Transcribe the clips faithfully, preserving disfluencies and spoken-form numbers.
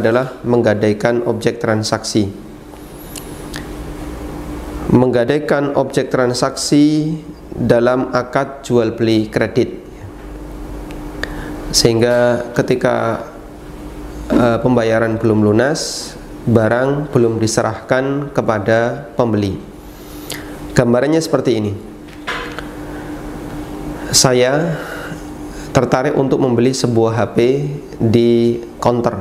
adalah menggadaikan objek transaksi. Menggadaikan objek transaksi dalam akad jual beli kredit, sehingga ketika uh, pembayaran belum lunas, barang belum diserahkan kepada pembeli. Gambarannya seperti ini. Saya tertarik untuk membeli sebuah H P di counter.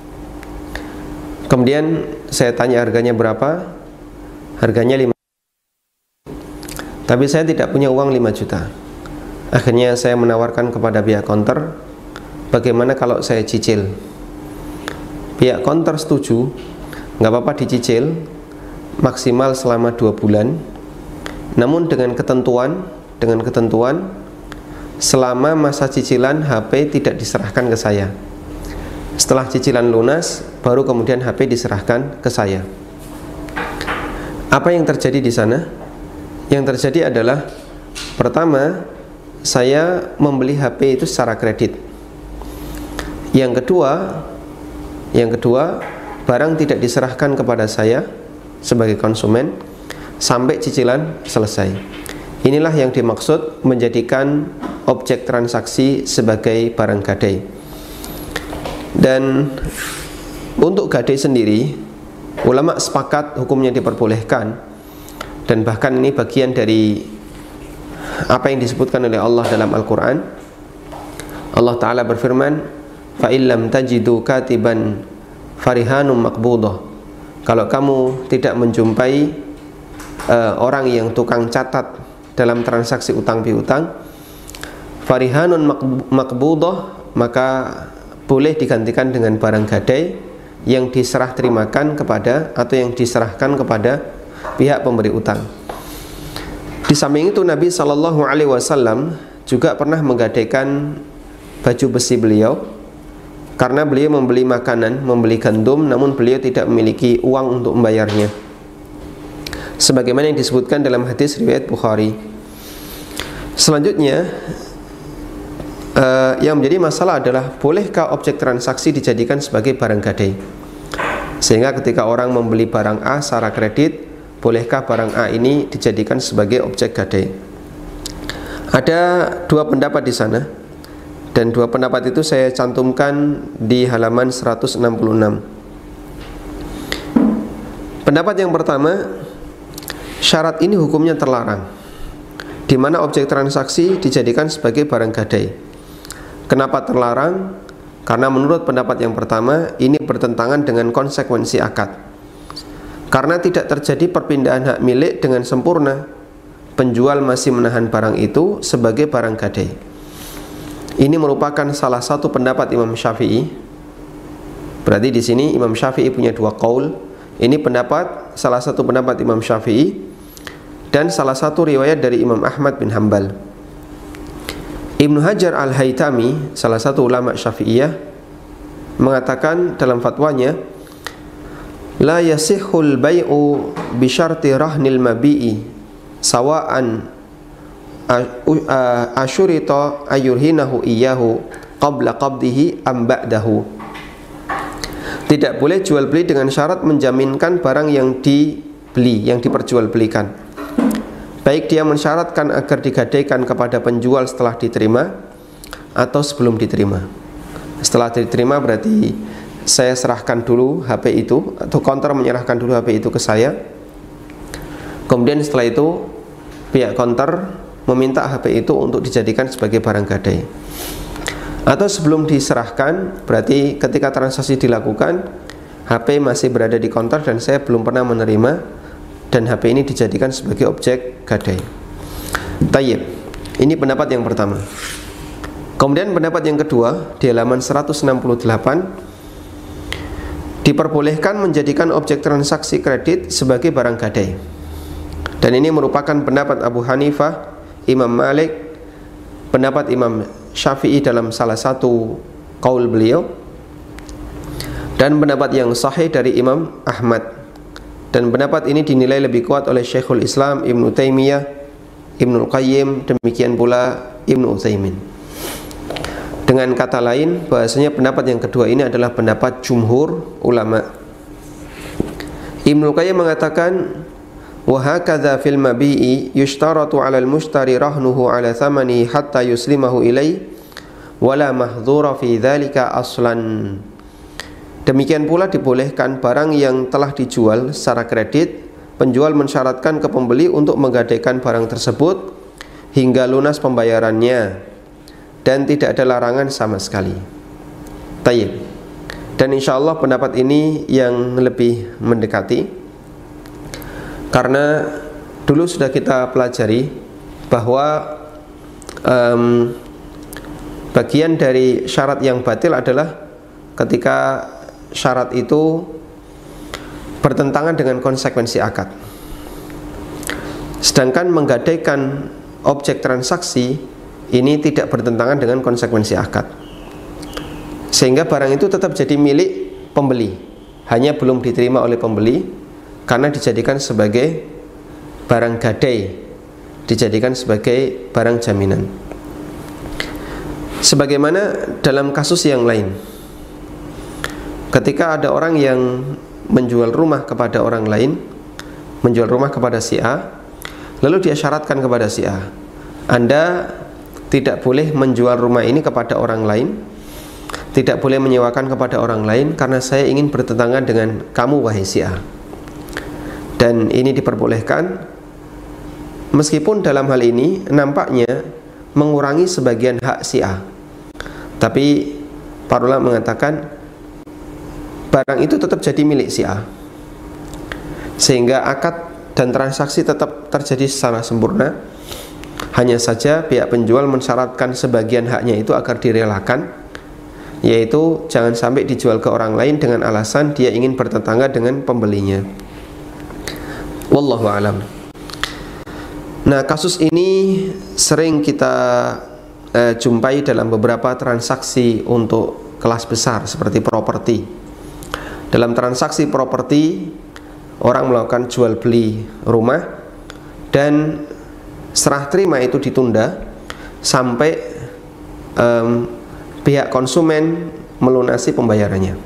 Kemudian saya tanya harganya berapa? Harganya lima juta. Tapi saya tidak punya uang lima juta. Akhirnya saya menawarkan kepada pihak counter, bagaimana kalau saya cicil? Pihak counter setuju, nggak apa-apa dicicil, maksimal selama dua bulan. Namun dengan ketentuan, dengan ketentuan selama masa cicilan H P tidak diserahkan ke saya. Setelah cicilan lunas, baru kemudian H P diserahkan ke saya. Apa yang terjadi di sana? Yang terjadi adalah, pertama, saya membeli H P itu secara kredit. Yang kedua, yang kedua, barang tidak diserahkan kepada saya sebagai konsumen sampai cicilan selesai. Inilah yang dimaksud menjadikan objek transaksi sebagai barang gadai. Dan untuk gadai sendiri, ulama sepakat hukumnya diperbolehkan, dan bahkan ini bagian dari apa yang disebutkan oleh Allah dalam Al-Quran. Allah Ta'ala berfirman, fa illam tajidu katiban farihanum maqbudah. Kalau kamu tidak menjumpai uh, orang yang tukang catat dalam transaksi utang piutang, farihanun maqbudah, maka boleh digantikan dengan barang gadai yang diserah terimakan kepada atau yang diserahkan kepada pihak pemberi utang. Di samping itu, Nabi Shallallahu Alaihi Wasallam juga pernah menggadaikan baju besi beliau, karena beliau membeli makanan, membeli gandum, namun beliau tidak memiliki uang untuk membayarnya, sebagaimana yang disebutkan dalam hadis riwayat Bukhari. Selanjutnya, uh, yang menjadi masalah adalah, bolehkah objek transaksi dijadikan sebagai barang gadai? Sehingga ketika orang membeli barang A secara kredit, bolehkah barang A ini dijadikan sebagai objek gadai? Ada dua pendapat di sana, dan dua pendapat itu saya cantumkan di halaman seratus enam puluh enam. Pendapat yang pertama, syarat ini hukumnya terlarang, di mana objek transaksi dijadikan sebagai barang gadai. Kenapa terlarang? Karena menurut pendapat yang pertama, ini bertentangan dengan konsekuensi akad. Karena tidak terjadi perpindahan hak milik dengan sempurna, penjual masih menahan barang itu sebagai barang gadai. Ini merupakan salah satu pendapat Imam Syafi'i. Berarti di sini Imam Syafi'i punya dua qaul. Ini pendapat, salah satu pendapat Imam Syafi'i, dan salah satu riwayat dari Imam Ahmad bin Hanbal. Ibnu Hajar Al-Haytami, salah satu ulama Syafi'iyah, mengatakan dalam fatwanya, la yasihul bai'u bi syarti rahnil mabi'i sawa'an asyurita ayurhinahu iyyahu qabla qabdihi am ba'dahu. Tidak boleh jual beli dengan syarat menjaminkan barang yang dibeli, yang diperjualbelikan, baik dia mensyaratkan agar digadaikan kepada penjual setelah diterima atau sebelum diterima. Setelah diterima berarti saya serahkan dulu H P itu, atau counter menyerahkan dulu H P itu ke saya. Kemudian setelah itu pihak counter meminta H P itu untuk dijadikan sebagai barang gadai. Atau sebelum diserahkan, berarti ketika transaksi dilakukan, H P masih berada di counter dan saya belum pernah menerima, dan H P ini dijadikan sebagai objek gadai. Tayyib. Ini pendapat yang pertama. Kemudian pendapat yang kedua di halaman seratus enam puluh delapan, diperbolehkan menjadikan objek transaksi kredit sebagai barang gadai. Dan ini merupakan pendapat Abu Hanifah, Imam Malik, pendapat Imam Syafi'i dalam salah satu qaul beliau, dan pendapat yang sahih dari Imam Ahmad. Dan pendapat ini dinilai lebih kuat oleh Syekhul Islam Ibnu Taimiyah, Ibnu Qayyim, demikian pula Ibnu Utsaimin. Dengan kata lain, bahasanya pendapat yang kedua ini adalah pendapat jumhur ulama. Ibnu Qayyim mengatakan, wa hakadha fil mabi'i yushtaratu 'ala al-mushtari rahnuhu 'ala thamani hatta yuslimahu ilai wala mahdhura fi dzalika aslan. Demikian pula dibolehkan barang yang telah dijual secara kredit, penjual mensyaratkan ke pembeli untuk menggadaikan barang tersebut hingga lunas pembayarannya, dan tidak ada larangan sama sekali. Tayyib. Dan insya Allah pendapat ini yang lebih mendekati, karena dulu sudah kita pelajari bahwa um, bagian dari syarat yang batil adalah ketika syarat itu bertentangan dengan konsekuensi akad. Sedangkan menggadaikan objek transaksi ini tidak bertentangan dengan konsekuensi akad, sehingga barang itu tetap jadi milik pembeli, hanya belum diterima oleh pembeli karena dijadikan sebagai barang gadai, dijadikan sebagai barang jaminan. Sebagaimana dalam kasus yang lain, ketika ada orang yang menjual rumah kepada orang lain, menjual rumah kepada si A, lalu dia syaratkan kepada si A, Anda tidak boleh menjual rumah ini kepada orang lain, tidak boleh menyewakan kepada orang lain, karena saya ingin bertentangan dengan kamu wahai si A. Dan ini diperbolehkan, meskipun dalam hal ini nampaknya mengurangi sebagian hak si A, tapi para ulama mengatakan barang itu tetap jadi milik si A, sehingga akad dan transaksi tetap terjadi secara sempurna. Hanya saja pihak penjual mensyaratkan sebagian haknya itu agar direlakan, yaitu jangan sampai dijual ke orang lain dengan alasan dia ingin bertetangga dengan pembelinya. Wallahu alam. Nah, kasus ini sering kita eh, jumpai dalam beberapa transaksi untuk kelas besar seperti properti. Dalam transaksi properti, orang melakukan jual beli rumah dan serah terima itu ditunda sampai um, pihak konsumen melunasi pembayarannya,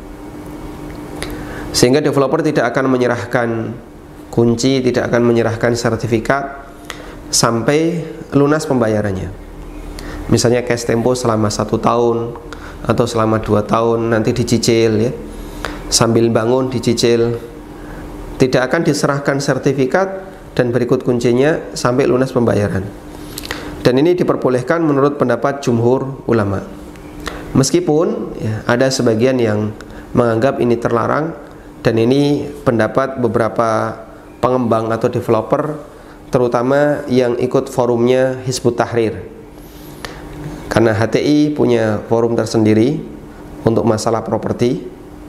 sehingga developer tidak akan menyerahkan kunci, tidak akan menyerahkan sertifikat sampai lunas pembayarannya. Misalnya cash tempo selama satu tahun atau selama dua tahun, nanti dicicil ya, sambil bangun dicicil. Tidak akan diserahkan sertifikat dan berikut kuncinya sampai lunas pembayaran. Dan ini diperbolehkan menurut pendapat jumhur ulama. Meskipun ya, ada sebagian yang menganggap ini terlarang, dan ini pendapat beberapa pengembang atau developer, terutama yang ikut forumnya Hizbut Tahrir. Karena H T I punya forum tersendiri untuk masalah properti.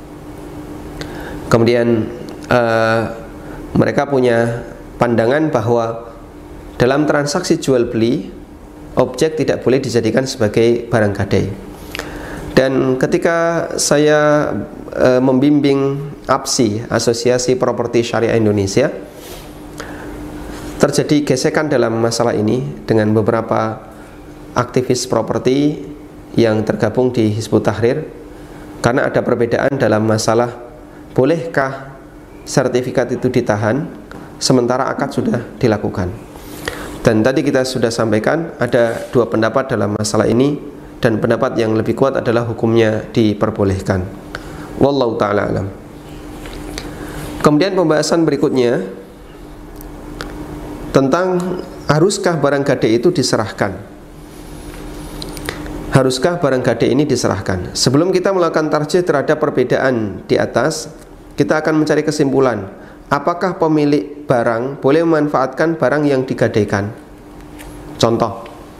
Kemudian uh, mereka punya pandangan bahwa dalam transaksi jual beli, objek tidak boleh dijadikan sebagai barang gadai. Dan ketika saya e, membimbing A P S I, Asosiasi Properti Syariah Indonesia, terjadi gesekan dalam masalah ini dengan beberapa aktivis properti yang tergabung di Hizbut Tahrir, karena ada perbedaan dalam masalah bolehkah sertifikat itu ditahan sementara akad sudah dilakukan. Dan tadi kita sudah sampaikan ada dua pendapat dalam masalah ini, dan pendapat yang lebih kuat adalah hukumnya diperbolehkan. Wallahu ta'ala alam. Kemudian pembahasan berikutnya tentang haruskah barang gadai itu diserahkan. Haruskah barang gadai ini diserahkan? Sebelum kita melakukan tarjih terhadap perbedaan di atas, kita akan mencari kesimpulan. Apakah pemilik barang boleh memanfaatkan barang yang digadaikan? Contoh,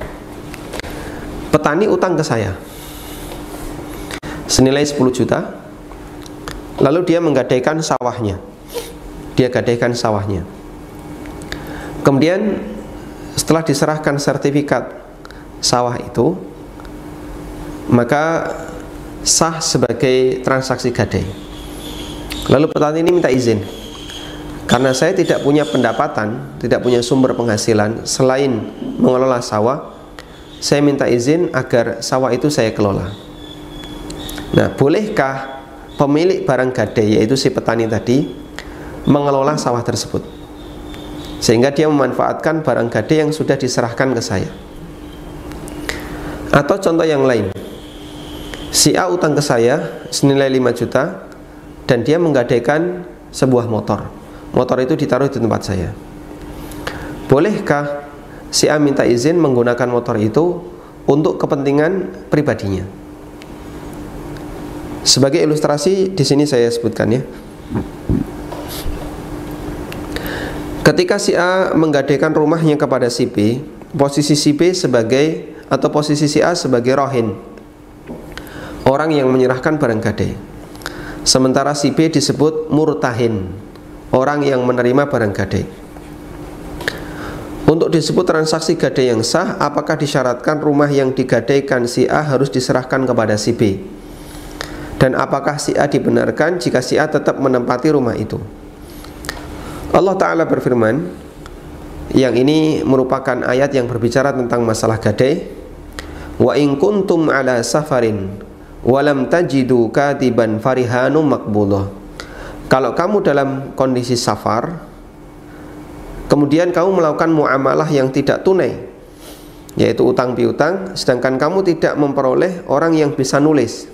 petani utang ke saya senilai sepuluh juta, lalu dia menggadaikan sawahnya. Dia gadaikan sawahnya. Kemudian setelah diserahkan sertifikat sawah itu, maka sah sebagai transaksi gadai. Lalu petani ini minta izin, karena saya tidak punya pendapatan, tidak punya sumber penghasilan selain mengelola sawah, saya minta izin agar sawah itu saya kelola. Nah, bolehkah pemilik barang gadai, yaitu si petani tadi, mengelola sawah tersebut sehingga dia memanfaatkan barang gadai yang sudah diserahkan ke saya? Atau contoh yang lain, si A utang ke saya senilai lima juta dan dia menggadaikan sebuah motor. Motor itu ditaruh di tempat saya. Bolehkah si A minta izin menggunakan motor itu untuk kepentingan pribadinya? Sebagai ilustrasi di sini saya sebutkan ya. Ketika si A menggadaikan rumahnya kepada si B, posisi si B sebagai atau posisi si A sebagai rohin, orang yang menyerahkan barang gadai. Sementara si B disebut murtahin, orang yang menerima barang gadai. Untuk disebut transaksi gadai yang sah, apakah disyaratkan rumah yang digadaikan si A harus diserahkan kepada si B? Dan apakah si A dibenarkan jika si A tetap menempati rumah itu? Allah Ta'ala berfirman, yang ini merupakan ayat yang berbicara tentang masalah gadai. Wa in kuntum ala safarin walam tajidu katiban farihanu maqbudah. Kalau kamu dalam kondisi safar, kemudian kamu melakukan muamalah yang tidak tunai, yaitu utang piutang, sedangkan kamu tidak memperoleh orang yang bisa nulis,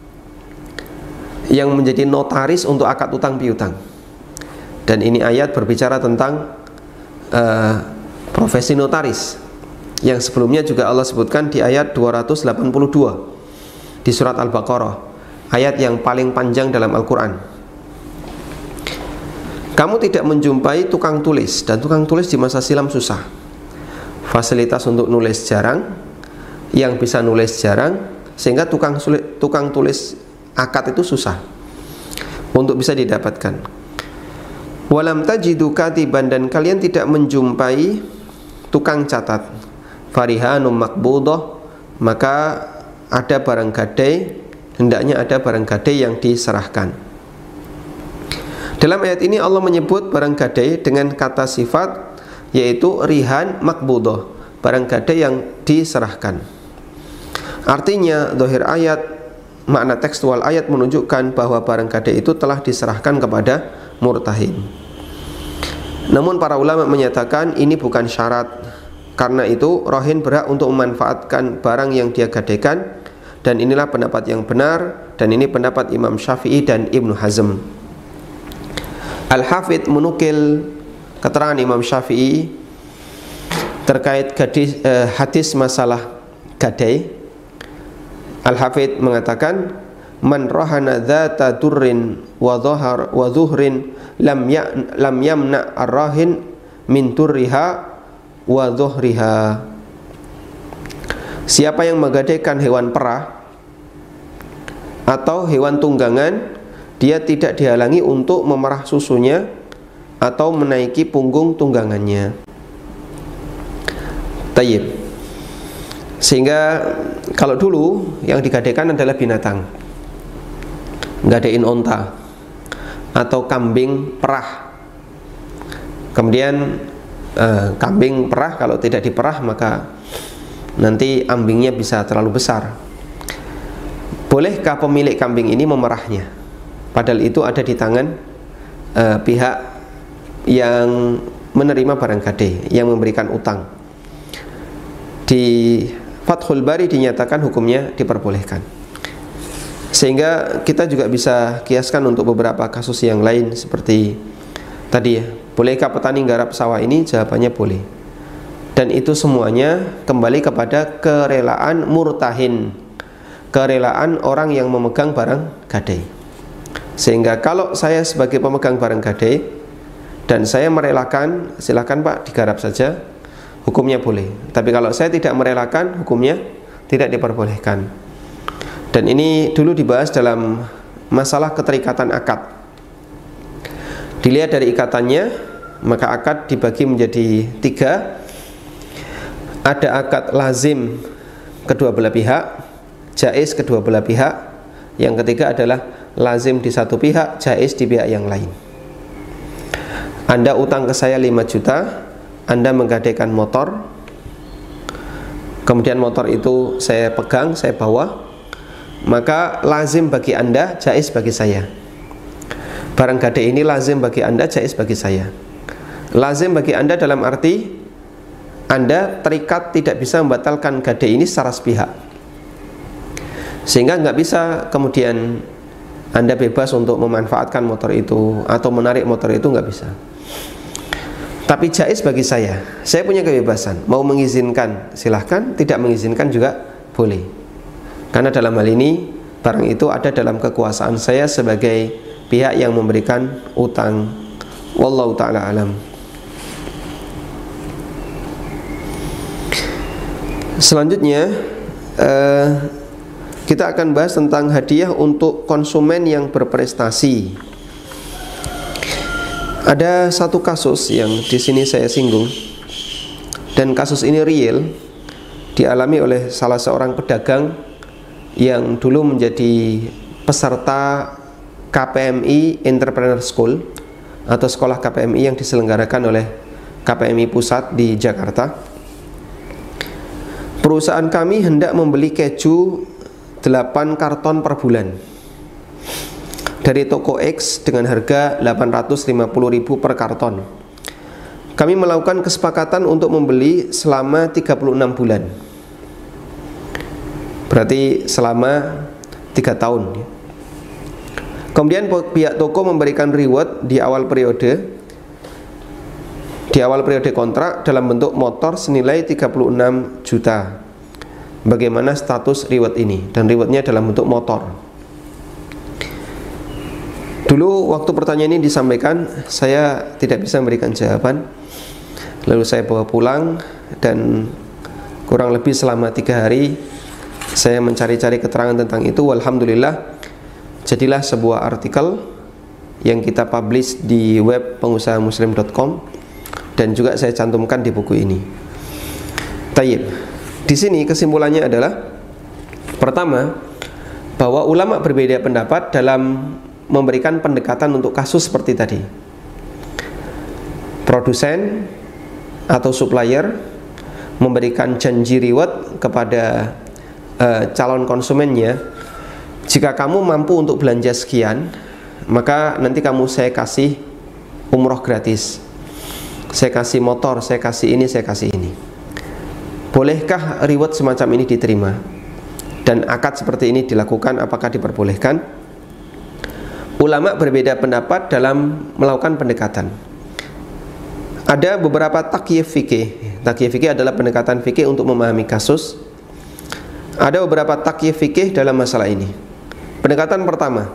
yang menjadi notaris untuk akad utang piutang. Dan ini ayat berbicara tentang uh, profesi notaris, yang sebelumnya juga Allah sebutkan di ayat dua ratus delapan puluh dua di surat Al-Baqarah, ayat yang paling panjang dalam Al-Quran. Kamu tidak menjumpai tukang tulis, dan tukang tulis di masa silam susah. Fasilitas untuk nulis jarang, yang bisa nulis jarang, sehingga tukang, sulit, tukang tulis akad itu susah untuk bisa didapatkan. Walam tajidu katiban, dan kalian tidak menjumpai tukang catat. Farihanum maqbudah, maka ada barang gadai, hendaknya ada barang gadai yang diserahkan. Dalam ayat ini Allah menyebut barang gadai dengan kata sifat, yaitu rihan maqbudah, barang gadai yang diserahkan. Artinya zahir ayat, makna tekstual ayat menunjukkan bahwa barang gadai itu telah diserahkan kepada murtahin. Namun para ulama menyatakan ini bukan syarat. Karena itu rohin berhak untuk memanfaatkan barang yang dia gadaikan, dan inilah pendapat yang benar, dan ini pendapat Imam Syafi'i dan Ibnu Hazm. Al-Hafidh menukil keterangan Imam Syafi'i terkait gadis, eh, hadis masalah gadai. Al-Hafidh mengatakan, man rohana dzata durrin wa dhahar wa dhuhrin lam ya lam yamna ar-rahin min turriha wa dhuhriha. Siapa yang menggadaikan hewan perah atau hewan tunggangan, dia tidak dihalangi untuk memerah susunya atau menaiki punggung tunggangannya. Tayyib. Sehingga kalau dulu yang digadaikan adalah binatang, gadain onta atau kambing perah. Kemudian eh, kambing perah kalau tidak diperah maka nanti ambingnya bisa terlalu besar. Bolehkah pemilik kambing ini memerahnya? Padahal itu ada di tangan eh, pihak yang menerima barang gadai, yang memberikan utang. Di Fathul Bari dinyatakan hukumnya diperbolehkan. Sehingga kita juga bisa kiaskan untuk beberapa kasus yang lain seperti tadi ya. Bolehkah petani garap sawah ini? Jawabannya boleh. Dan itu semuanya kembali kepada kerelaan murtahin, kerelaan orang yang memegang barang gadai. Sehingga kalau saya sebagai pemegang barang gadai dan saya merelakan, silakan Pak digarap saja, hukumnya boleh. Tapi kalau saya tidak merelakan, hukumnya tidak diperbolehkan. Dan ini dulu dibahas dalam masalah keterikatan akad. Dilihat dari ikatannya, maka akad dibagi menjadi tiga. Ada akad lazim kedua belah pihak, jaiz kedua belah pihak. Yang ketiga adalah lazim di satu pihak, jaiz di pihak yang lain. Anda utang ke saya lima juta, Anda menggadaikan motor, kemudian motor itu saya pegang, saya bawa, maka lazim bagi Anda, jaiz bagi saya. Barang gade ini lazim bagi Anda, jaiz bagi saya. Lazim bagi Anda dalam arti Anda terikat tidak bisa membatalkan gade ini secara sepihak, sehingga nggak bisa kemudian Anda bebas untuk memanfaatkan motor itu atau menarik motor itu, nggak bisa. Tapi jaiz bagi saya, saya punya kebebasan, mau mengizinkan silahkan, tidak mengizinkan juga boleh, karena dalam hal ini barang itu ada dalam kekuasaan saya sebagai pihak yang memberikan utang. Wallahu ta'ala alam. Selanjutnya uh, kita akan bahas tentang hadiah untuk konsumen yang berprestasi. Ada satu kasus yang di sini saya singgung, dan kasus ini real, dialami oleh salah seorang pedagang yang dulu menjadi peserta K P M I Entrepreneur School atau sekolah K P M I yang diselenggarakan oleh K P M I Pusat di Jakarta. Perusahaan kami hendak membeli keju delapan karton per bulan dari toko X dengan harga delapan ratus lima puluh ribu per karton. Kami melakukan kesepakatan untuk membeli selama tiga puluh enam bulan, berarti selama tiga tahun. Kemudian pihak toko memberikan reward di awal periode Di awal periode kontrak dalam bentuk motor senilai tiga puluh enam juta. Bagaimana status reward ini? Dan rewardnya dalam bentuk motor. Dulu waktu pertanyaan ini disampaikan, saya tidak bisa memberikan jawaban. Lalu saya bawa pulang, dan kurang lebih selama tiga hari saya mencari-cari keterangan tentang itu. Alhamdulillah, jadilah sebuah artikel yang kita publish di web pengusaha muslim dot com, dan juga saya cantumkan di buku ini. Tayyib. Di sini kesimpulannya adalah, pertama, bahwa ulama berbeda pendapat dalam memberikan pendekatan untuk kasus seperti tadi. Produsen atau supplier memberikan janji reward kepada uh, calon konsumennya, jika kamu mampu untuk belanja sekian, maka nanti kamu saya kasih umroh gratis, saya kasih motor, saya kasih ini, saya kasih ini. Bolehkah reward semacam ini diterima? Dan akad seperti ini dilakukan, apakah diperbolehkan? Ulama berbeda pendapat dalam melakukan pendekatan. Ada beberapa takyif fikih. Takyif fikih adalah pendekatan fikih untuk memahami kasus. Ada beberapa takyif fikih dalam masalah ini. Pendekatan pertama,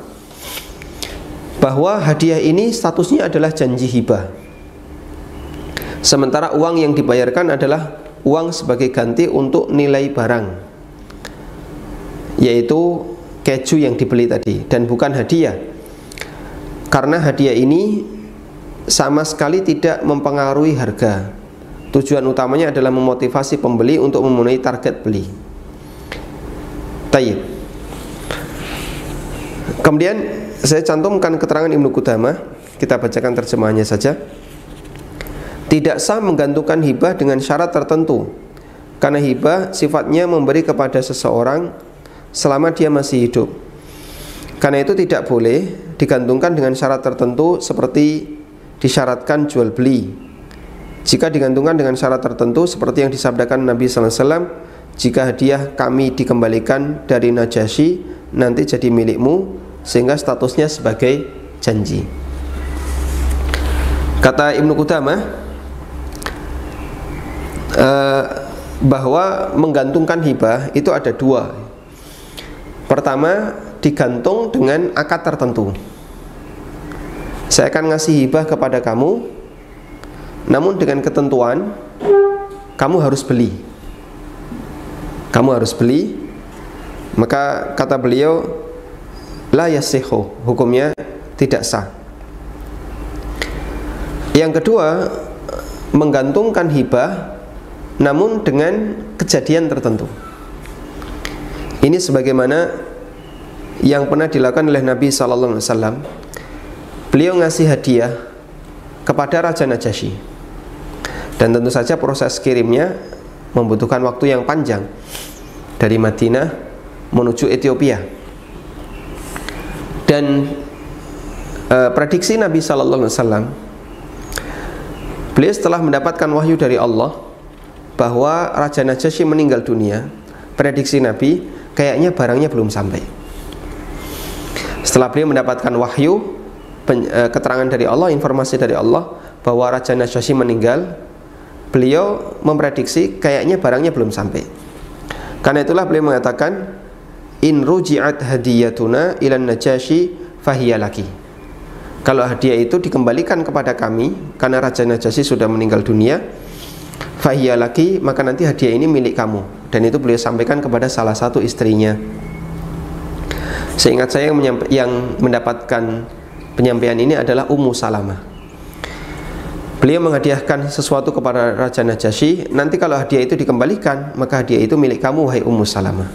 bahwa hadiah ini statusnya adalah janji hibah, sementara uang yang dibayarkan adalah uang sebagai ganti untuk nilai barang, yaitu keju yang dibeli tadi, dan bukan hadiah. Karena hadiah ini sama sekali tidak mempengaruhi harga. Tujuan utamanya adalah memotivasi pembeli untuk memenuhi target beli. Tayyib. Kemudian saya cantumkan keterangan Ibnu Qudamah, kita bacakan terjemahannya saja. Tidak sah menggantungkan hibah dengan syarat tertentu, karena hibah sifatnya memberi kepada seseorang selama dia masih hidup. Karena itu tidak boleh digantungkan dengan syarat tertentu seperti disyaratkan jual beli. Jika digantungkan dengan syarat tertentu seperti yang disabdakan Nabi sallallahu alaihi wasallam, jika hadiah kami dikembalikan dari Najasyi nanti jadi milikmu, sehingga statusnya sebagai janji. Kata Ibnu Qudamah, uh, bahwa menggantungkan hibah itu ada dua. Pertama, digantung dengan akad tertentu. Saya akan ngasih hibah kepada kamu, namun dengan ketentuan kamu harus beli. Kamu harus beli. Maka kata beliau, la yasihu, hukumnya tidak sah. Yang kedua, menggantungkan hibah namun dengan kejadian tertentu. Ini sebagaimana yang pernah dilakukan oleh Nabi sallallahu alaihi wasallam. Beliau ngasih hadiah kepada Raja Najasyi, dan tentu saja proses kirimnya membutuhkan waktu yang panjang dari Madinah menuju Ethiopia. Dan e, prediksi Nabi Sallallahu Alaihi Wasallam, beliau setelah mendapatkan wahyu dari Allah bahwa Raja Najasyi meninggal dunia, prediksi Nabi kayaknya barangnya belum sampai. Setelah beliau mendapatkan wahyu, pen, e, keterangan dari Allah, informasi dari Allah bahwa Raja Najasyi meninggal, beliau memprediksi kayaknya barangnya belum sampai. Karena itulah beliau mengatakan, in ruji'at hadiyatuna ilan Najasyi fahiyalaki. Kalau hadiah itu dikembalikan kepada kami karena Raja Najasyi sudah meninggal dunia, fahiyalaki, maka nanti hadiah ini milik kamu. Dan itu beliau sampaikan kepada salah satu istrinya. Seingat saya yang, yang mendapatkan penyampaian ini adalah Ummu Salamah. Beliau menghadiahkan sesuatu kepada Raja Najasyi, nanti kalau hadiah itu dikembalikan, maka hadiah itu milik kamu, wahai Ummu Salamah.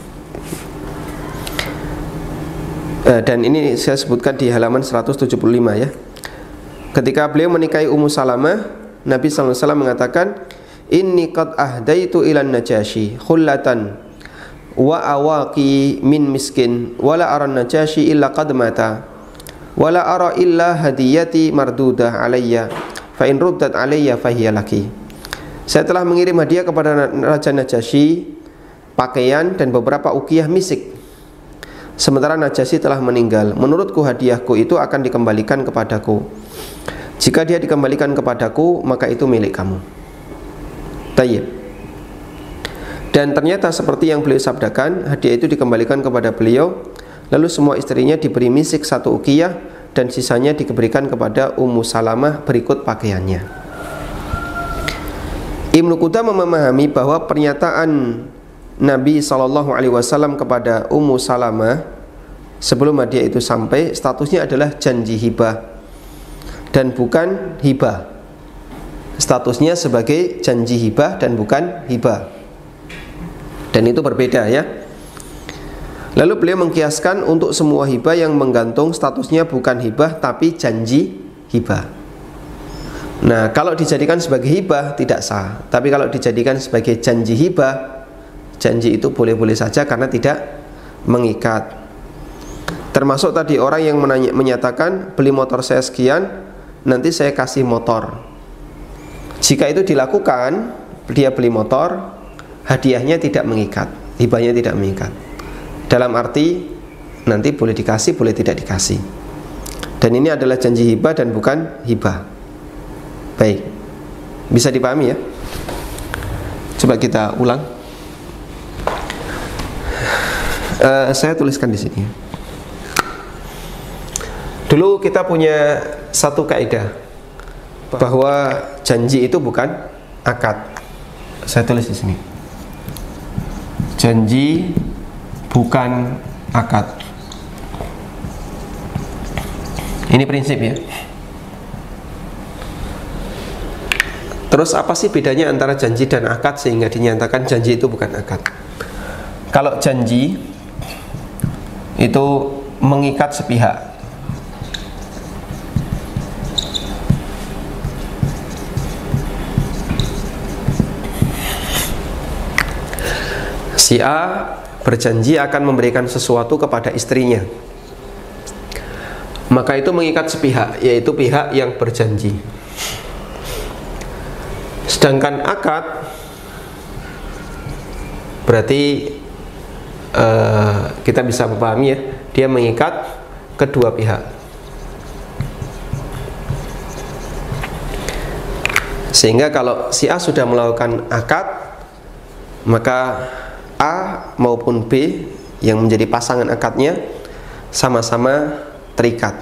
Dan ini saya sebutkan di halaman seratus tujuh puluh lima ya. Ketika beliau menikahi Ummu Salamah, Nabi sallallahu alaihi wasallam mengatakan, inni qad ahdaitu ilan Najasyi khullatan wa awaqi min miskin wala ara Najasyi illa qad mata wala ara illa hadiyati mardudah alayya fa in ruddat alayya fahiya laki. Saya telah mengirim hadiah kepada Raja Najasyi, pakaian dan beberapa ukiyah misik, sementara Najasyi telah meninggal. Menurutku hadiahku itu akan dikembalikan kepadaku. Jika dia dikembalikan kepadaku, maka itu milik kamu. Tayyib. Dan ternyata seperti yang beliau sabdakan, hadiah itu dikembalikan kepada beliau. Lalu semua istrinya diberi misik satu ukiyah, dan sisanya diberikan kepada Ummu Salamah berikut pakaiannya. Ibnu Qudamah memahami bahwa pernyataan Nabi shallallahu alaihi wasallam kepada Ummu Salamah sebelum hadiah itu sampai, statusnya adalah janji hibah dan bukan hibah. Statusnya sebagai janji hibah dan bukan hibah, dan itu berbeda ya. Lalu beliau mengkiaskan untuk semua hibah yang menggantung statusnya bukan hibah tapi janji hibah. Nah, kalau dijadikan sebagai hibah tidak sah, tapi kalau dijadikan sebagai janji hibah, janji itu boleh-boleh saja karena tidak mengikat. Termasuk tadi orang yang menanya, menyatakan beli motor saya sekian, nanti saya kasih motor. Jika itu dilakukan, dia beli motor, hadiahnya tidak mengikat, hibahnya tidak mengikat. Dalam arti nanti boleh dikasih, boleh tidak dikasih. Dan ini adalah janji hibah dan bukan hibah. Baik, bisa dipahami ya? Coba kita ulang. Uh, saya tuliskan di sini. Dulu kita punya satu kaidah bahwa janji itu bukan akad. Saya tulis di sini. Janji bukan akad. Ini prinsip ya. Terus apa sih bedanya antara janji dan akad sehingga dinyatakan janji itu bukan akad? Kalau janji itu mengikat sepihak, si A berjanji akan memberikan sesuatu kepada istrinya, maka itu mengikat sepihak, yaitu pihak yang berjanji. Sedangkan akad berarti uh, kita bisa memahami ya, dia mengikat kedua pihak. Sehingga kalau si A sudah melakukan akad, maka A maupun B yang menjadi pasangan akadnya sama-sama terikat.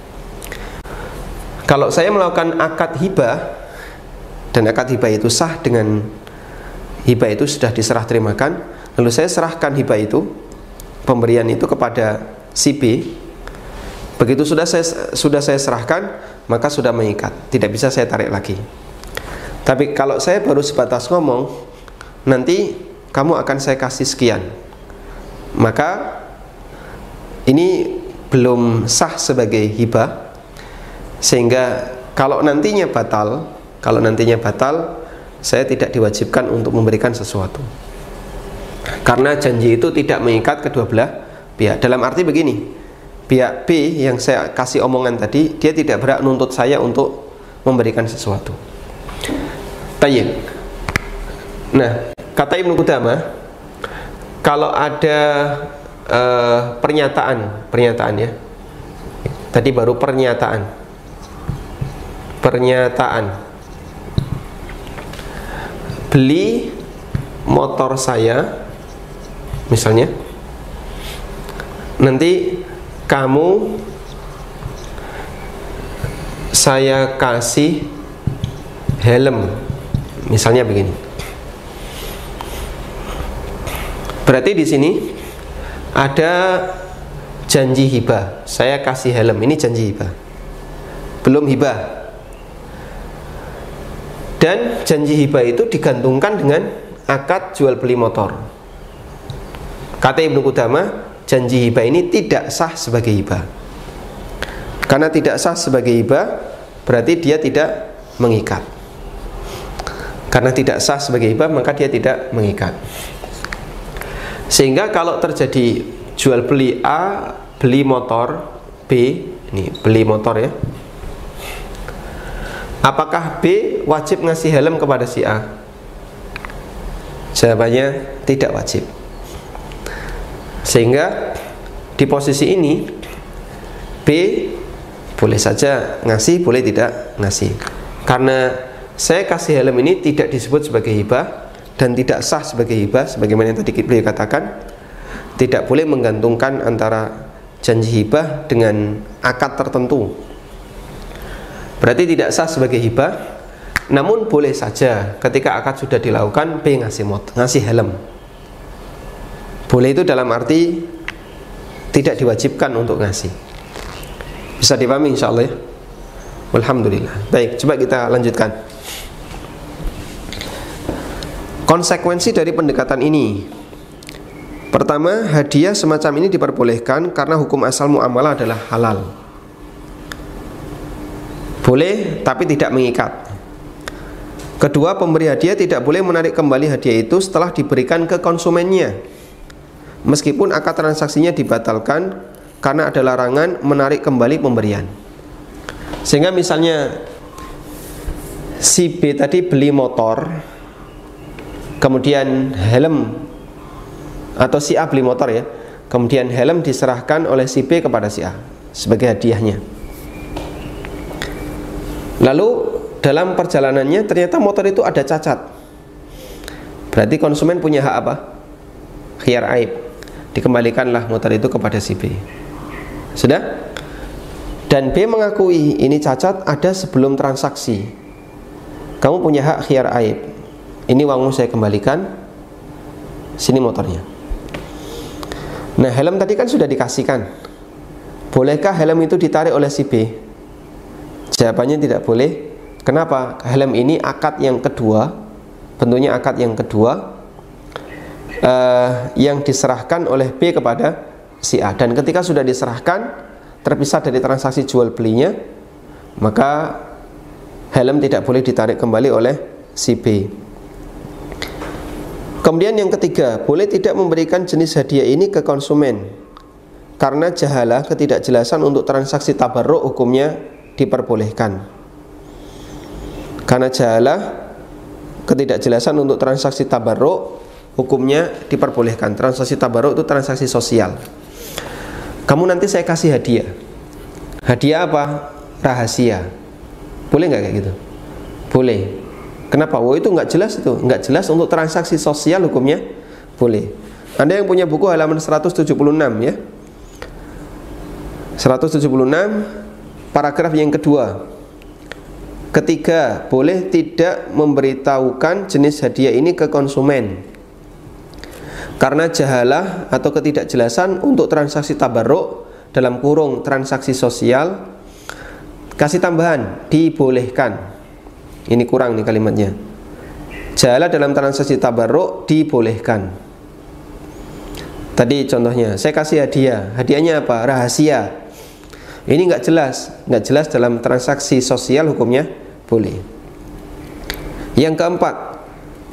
Kalau saya melakukan akad hibah dan akad hibah itu sah dengan hibah itu sudah diserah terimakan, lalu saya serahkan hibah itu, pemberian itu kepada si B, begitu sudah saya sudah saya serahkan, maka sudah mengikat, tidak bisa saya tarik lagi. Tapi kalau saya baru sebatas ngomong, nanti kamu akan saya kasih sekian, maka ini belum sah sebagai hibah. Sehingga kalau nantinya batal, kalau nantinya batal, saya tidak diwajibkan untuk memberikan sesuatu. Karena janji itu tidak mengikat kedua belah pihak. Dalam arti begini, pihak B yang saya kasih omongan tadi, dia tidak berhak nuntut saya untuk memberikan sesuatu. Tayyib. Nah, kata Ibnu Qudamah, kalau ada uh, pernyataan, pernyataan ya. Tadi baru pernyataan. Pernyataan. Beli motor saya, misalnya. Nanti kamu saya kasih helm, misalnya begini. Berarti di sini ada janji hibah. Saya kasih helm, ini janji hibah. Belum hibah. Dan janji hibah itu digantungkan dengan akad jual beli motor. Kata Ibnu Qudamah, janji hibah ini tidak sah sebagai hibah. Karena tidak sah sebagai hibah, berarti dia tidak mengikat. Karena tidak sah sebagai hibah, maka dia tidak mengikat. Sehingga kalau terjadi jual beli A, beli motor B, ini beli motor ya. Apakah B wajib ngasih helm kepada si A? Jawabannya tidak wajib. Sehingga di posisi ini B boleh saja ngasih, boleh tidak ngasih. Karena saya kasih helm ini tidak disebut sebagai hibah dan tidak sah sebagai hibah, sebagaimana yang tadi beliau katakan, tidak boleh menggantungkan antara janji hibah dengan akad tertentu. Berarti tidak sah sebagai hibah. Namun boleh saja ketika akad sudah dilakukan B ngasih mot, ngasih helm. Boleh itu dalam arti tidak diwajibkan untuk ngasih. Bisa dipahami insyaallah ya. Alhamdulillah. Baik, coba kita lanjutkan. Konsekuensi dari pendekatan ini, pertama, hadiah semacam ini diperbolehkan karena hukum asal muamalah adalah halal. Boleh tapi tidak mengikat. Kedua, pemberi hadiah tidak boleh menarik kembali hadiah itu setelah diberikan ke konsumennya, meskipun akad transaksinya dibatalkan karena ada larangan menarik kembali pemberian. Sehingga misalnya si B tadi beli motor, kemudian helm, atau si A beli motor ya, kemudian helm diserahkan oleh si B kepada si A sebagai hadiahnya. Lalu dalam perjalanannya ternyata motor itu ada cacat. Berarti konsumen punya hak apa? Khiyar aib. Dikembalikanlah motor itu kepada si B. Sudah? Dan B mengakui ini cacat ada sebelum transaksi. Kamu punya hak khiyar aib. Ini uangmu saya kembalikan. Sini motornya. Nah, helm tadi kan sudah dikasihkan. Bolehkah helm itu ditarik oleh si B? Jawabannya tidak boleh. Kenapa? Helm ini akad yang kedua, bentuknya akad yang kedua uh, yang diserahkan oleh B kepada si A. Dan ketika sudah diserahkan, terpisah dari transaksi jual belinya, maka helm tidak boleh ditarik kembali oleh si B. Kemudian yang ketiga, boleh tidak memberikan jenis hadiah ini ke konsumen karena jahalah, ketidakjelasan untuk transaksi tabarruk hukumnya diperbolehkan. Karena jahalah, ketidakjelasan untuk transaksi tabarruk hukumnya diperbolehkan. Transaksi tabarruk itu transaksi sosial. Kamu nanti saya kasih hadiah. Hadiah apa? Rahasia. Boleh nggak kayak gitu? Boleh. Kenapa? Oh, itu nggak jelas itu, nggak jelas untuk transaksi sosial hukumnya boleh. Anda yang punya buku halaman seratus tujuh puluh enam ya, seratus tujuh puluh enam paragraf yang kedua. Ketiga, boleh tidak memberitahukan jenis hadiah ini ke konsumen karena jahalah atau ketidakjelasan untuk transaksi tabarruk dalam kurung transaksi sosial. Kasih tambahan, dibolehkan. Ini kurang nih kalimatnya. Jahalah dalam transaksi tabarruk dibolehkan. Tadi contohnya, saya kasih hadiah. Hadiahnya apa? Rahasia. Ini nggak jelas, nggak jelas dalam transaksi sosial hukumnya boleh. Yang keempat,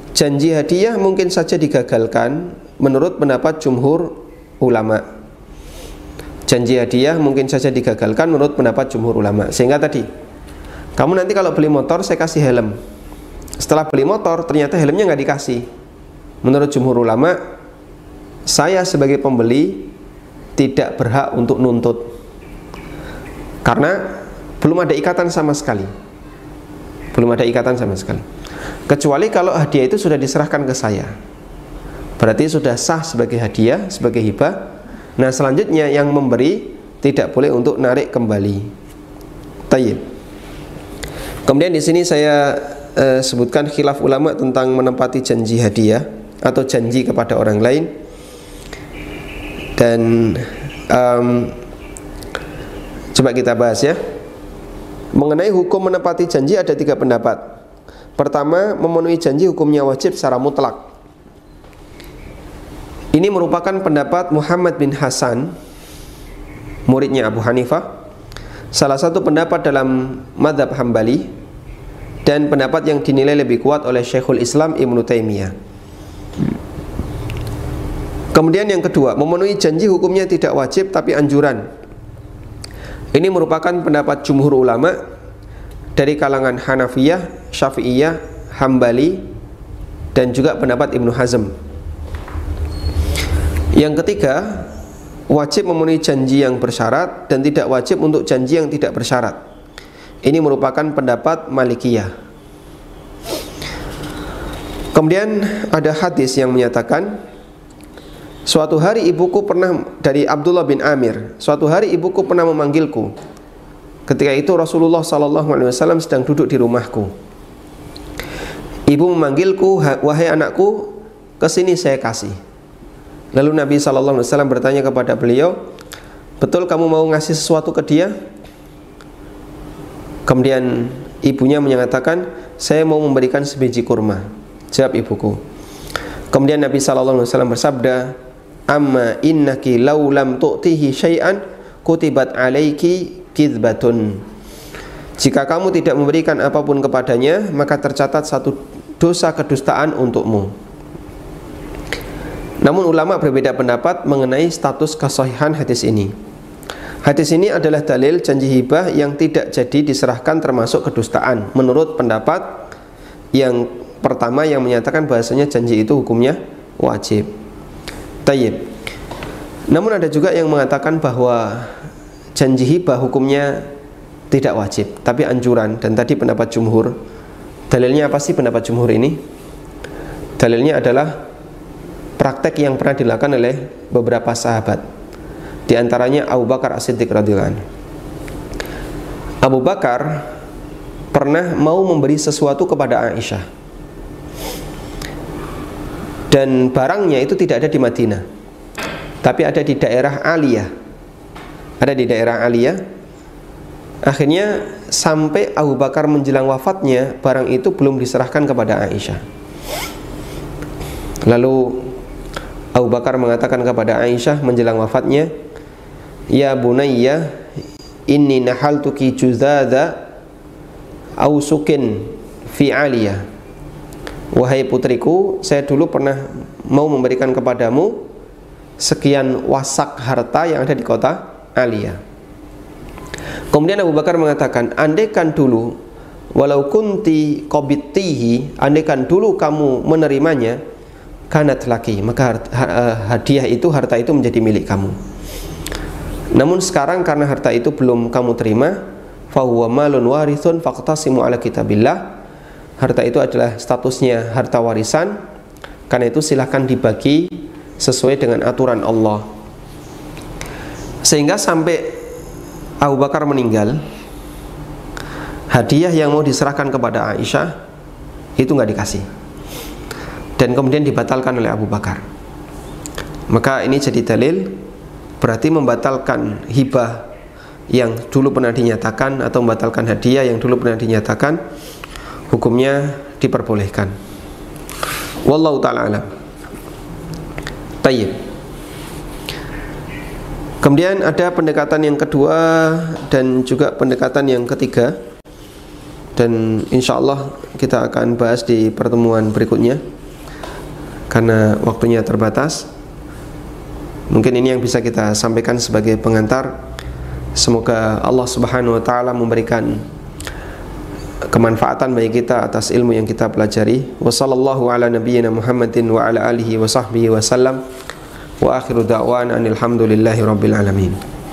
Janji hadiah mungkin saja digagalkan menurut pendapat jumhur ulama. Janji hadiah mungkin saja digagalkan menurut pendapat jumhur ulama. Sehingga tadi, kamu nanti kalau beli motor saya kasih helm. Setelah beli motor ternyata helmnya nggak dikasih. Menurut jumhur ulama, saya sebagai pembeli tidak berhak untuk nuntut, karena belum ada ikatan sama sekali. Belum ada ikatan sama sekali. Kecuali kalau hadiah itu sudah diserahkan ke saya, berarti sudah sah sebagai hadiah, sebagai hibah. Nah selanjutnya yang memberi tidak boleh untuk narik kembali. Tayyib. Kemudian di sini saya eh, sebutkan khilaf ulama tentang menepati janji hadiah atau janji kepada orang lain. Dan um, coba kita bahas ya. Mengenai hukum menepati janji ada tiga pendapat. Pertama, memenuhi janji hukumnya wajib secara mutlak. Ini merupakan pendapat Muhammad bin Hasan, muridnya Abu Hanifah, salah satu pendapat dalam mazhab Hambali, dan pendapat yang dinilai lebih kuat oleh Syekhul Islam Ibnu Taimiyah. Kemudian yang kedua, memenuhi janji hukumnya tidak wajib tapi anjuran. Ini merupakan pendapat jumhur ulama dari kalangan Hanafiyah, Syafi'iyah, Hambali, dan juga pendapat Ibnu Hazm. Yang ketiga, wajib memenuhi janji yang bersyarat dan tidak wajib untuk janji yang tidak bersyarat. Ini merupakan pendapat Malikiyah. Kemudian ada hadis yang menyatakan, suatu hari ibuku pernah, dari Abdullah bin Amir, suatu hari ibuku pernah memanggilku. Ketika itu Rasulullah sallallahu alaihi wasallam sedang duduk di rumahku. Ibu memanggilku, wahai anakku, kesini saya kasih. Lalu Nabi sallallahu alaihi wasallam bertanya kepada beliau, betul kamu mau ngasih sesuatu ke dia? Kemudian ibunya menyatakan, saya mau memberikan sebiji kurma. Jawab ibuku. Kemudian Nabi sallallahu alaihi wasallam bersabda, amma innaki law lam tu'tihi syai'an kutibat alaiki kidbatun. Jika kamu tidak memberikan apapun kepadanya, maka tercatat satu dosa kedustaan untukmu. Namun ulama berbeda pendapat mengenai status kesahihan hadis ini. Hadis ini adalah dalil janji hibah yang tidak jadi diserahkan termasuk kedustaan, menurut pendapat yang pertama yang menyatakan bahasanya janji itu hukumnya wajib. Tayyib. Namun ada juga yang mengatakan bahwa janji hibah hukumnya tidak wajib, tapi anjuran. Dan tadi pendapat jumhur. Dalilnya apa sih pendapat jumhur ini? Dalilnya adalah praktek yang pernah dilakukan oleh beberapa sahabat, di antaranya Abu Bakar As-Siddiq radhiyallahu anhu. Abu Bakar pernah mau memberi sesuatu kepada Aisyah, dan barangnya itu tidak ada di Madinah, tapi ada di daerah Aliyah. Ada di daerah Aliyah. Akhirnya sampai Abu Bakar menjelang wafatnya, barang itu belum diserahkan kepada Aisyah. Lalu Abu Bakar mengatakan kepada Aisyah menjelang wafatnya, ya bunayya inni nahaltuki juzadha ausukin fi Aliyah. Wahai putriku, saya dulu pernah mau memberikan kepadamu sekian wasak harta yang ada di kota Aliyah. Kemudian Abu Bakar mengatakan, andaikan dulu walau kunti qabittihi, andaikan dulu kamu menerimanya, kanat laki, maka hadiah itu, harta itu menjadi milik kamu. Namun sekarang karena harta itu belum kamu terima, fahuwa malun warithun faqtasimu ala kitabillah, harta itu adalah statusnya harta warisan, karena itu silahkan dibagi sesuai dengan aturan Allah. Sehingga sampai Abu Bakar meninggal, hadiah yang mau diserahkan kepada Aisyah itu nggak dikasih, dan kemudian dibatalkan oleh Abu Bakar. Maka ini jadi dalil, berarti membatalkan hibah yang dulu pernah dinyatakan, atau membatalkan hadiah yang dulu pernah dinyatakan, hukumnya diperbolehkan. Wallahu ta'ala alam. Tayyib. Kemudian ada pendekatan yang kedua dan juga pendekatan yang ketiga, dan insya Allah kita akan bahas di pertemuan berikutnya. karena waktunya terbatas. Mungkin ini yang bisa kita sampaikan sebagai pengantar. Semoga Allah Subhanahu wa taala memberikan kemanfaatan bagi kita atas ilmu yang kita pelajari. Wa sallallahu ala nabiyyina Muhammadin wa ala alihi wa sahbihi wa sallam. Wa akhiru da'wana alhamdulillahi rabbil alamin.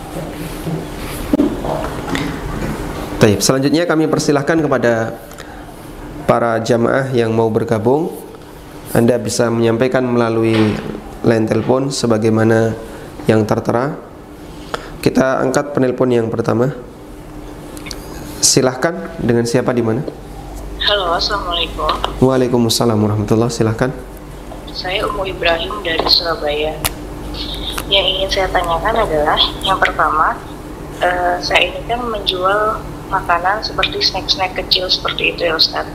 Baik, selanjutnya kami persilahkan kepada para jamaah yang mau bergabung. Anda bisa menyampaikan melalui line telepon sebagaimana yang tertera. Kita angkat penelpon yang pertama. Silahkan, dengan siapa di mana? Halo, assalamualaikum. Waalaikumsalam warahmatullahi. Silahkan. Saya Umu Ibrahim dari Surabaya. Yang ingin saya tanyakan adalah, yang pertama, uh, saya ini kan menjual makanan seperti snack-snack kecil seperti itu ya Ustaz.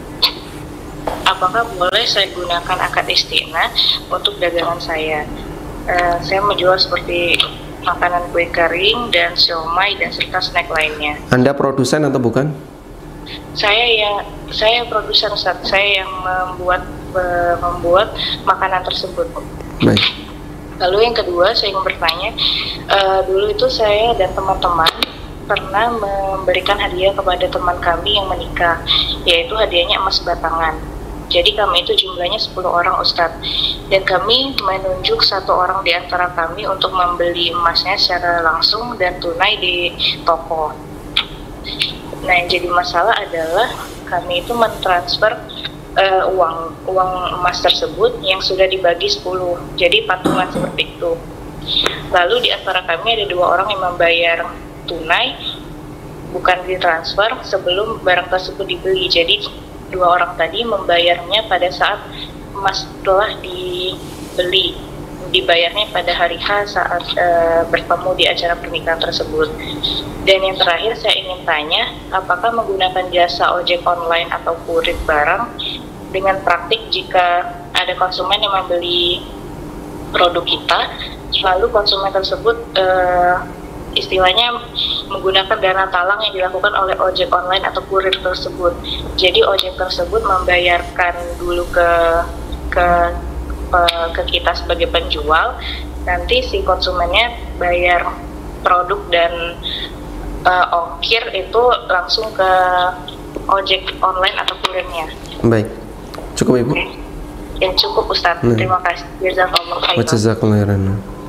Apakah boleh saya gunakan akad istina untuk dagangan saya? Uh, saya menjual seperti makanan kue kering dan siomay dan serta snack lainnya. Anda produsen atau bukan? Saya yang saya produsen Ustaz. Saya yang membuat uh, membuat makanan tersebut. Baik. Lalu yang kedua, saya ingin bertanya, uh, dulu itu saya dan teman-teman pernah memberikan hadiah kepada teman kami yang menikah, yaitu hadiahnya emas batangan. Jadi kami itu jumlahnya sepuluh orang Ustadz, dan kami menunjuk satu orang di antara kami untuk membeli emasnya secara langsung dan tunai di toko. Nah, yang jadi masalah adalah kami itu mentransfer uh, uang uang emas tersebut yang sudah dibagi sepuluh, jadi patungan seperti itu. Lalu di antara kami ada dua orang yang membayar tunai, bukan ditransfer sebelum barang tersebut dibeli. Jadi dua orang tadi membayarnya pada saat emas telah dibeli, dibayarnya pada hari H saat uh, bertemu di acara pernikahan tersebut. Dan yang terakhir saya ingin tanya, apakah menggunakan jasa ojek online atau kurir barang dengan praktik jika ada konsumen yang membeli produk kita, lalu konsumen tersebut uh, istilahnya menggunakan dana talang yang dilakukan oleh ojek online atau kurir tersebut. Jadi ojek tersebut membayarkan dulu ke ke ke kita sebagai penjual, nanti si konsumennya bayar produk dan uh, ongkir itu langsung ke ojek online atau kurirnya. Baik, cukup Ibu? Ya cukup Ustadz, nah. Terima kasih. Jazakallahu khairan. Jazakallahu khairan.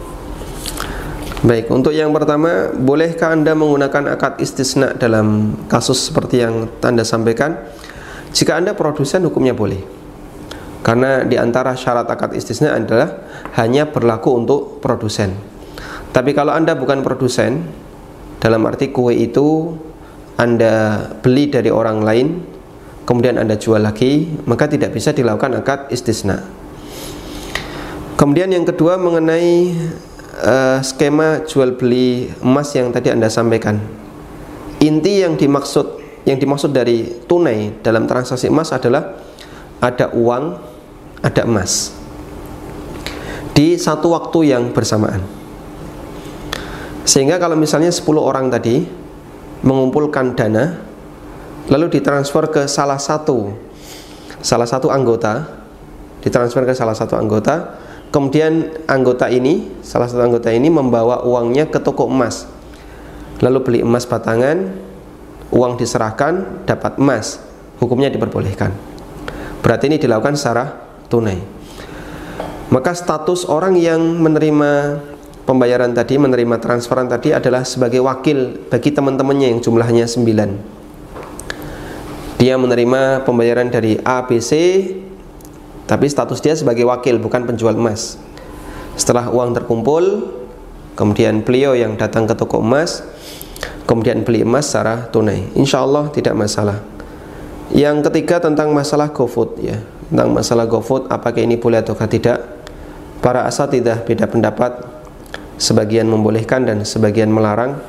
Baik, untuk yang pertama, bolehkah Anda menggunakan akad istisna dalam kasus seperti yang Anda sampaikan? Jika Anda produsen, hukumnya boleh. Karena di antara syarat akad istisna adalah hanya berlaku untuk produsen. Tapi kalau Anda bukan produsen, dalam arti kue itu Anda beli dari orang lain, kemudian Anda jual lagi, maka tidak bisa dilakukan akad istisna. Kemudian yang kedua mengenai Uh, skema jual beli emas yang tadi Anda sampaikan. Inti yang dimaksud yang dimaksud dari tunai dalam transaksi emas adalah ada uang, ada emas di satu waktu yang bersamaan. Sehingga kalau misalnya sepuluh orang tadi mengumpulkan dana lalu ditransfer ke salah satu salah satu anggota, ditransfer ke salah satu anggota. Kemudian anggota ini, salah satu anggota ini membawa uangnya ke toko emas, lalu beli emas batangan, uang diserahkan, dapat emas, hukumnya diperbolehkan. Berarti ini dilakukan secara tunai. Maka status orang yang menerima pembayaran tadi, menerima transferan tadi adalah sebagai wakil bagi teman-temannya yang jumlahnya sembilan. Dia menerima pembayaran dari A, B, C, tapi status dia sebagai wakil, bukan penjual emas. Setelah uang terkumpul, kemudian beliau yang datang ke toko emas, kemudian beli emas secara tunai. Insya Allah tidak masalah. Yang ketiga tentang masalah GoFood, ya, tentang masalah GoFood, apakah ini boleh atau tidak? Para asatidzah beda pendapat, sebagian membolehkan dan sebagian melarang.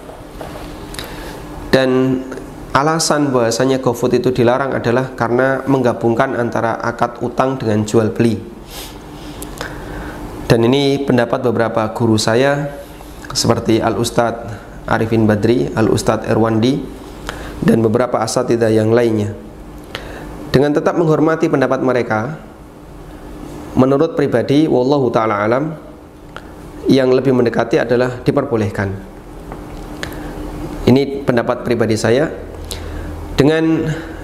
Dan alasan bahwasanya GoFood itu dilarang adalah karena menggabungkan antara akad utang dengan jual beli. Dan ini pendapat beberapa guru saya seperti Al-Ustadz Arifin Badri, Al-Ustadz Erwandi, dan beberapa asatidzah yang lainnya. Dengan tetap menghormati pendapat mereka, menurut pribadi wallahu ta'ala alam, yang lebih mendekati adalah diperbolehkan. Ini pendapat pribadi saya, dengan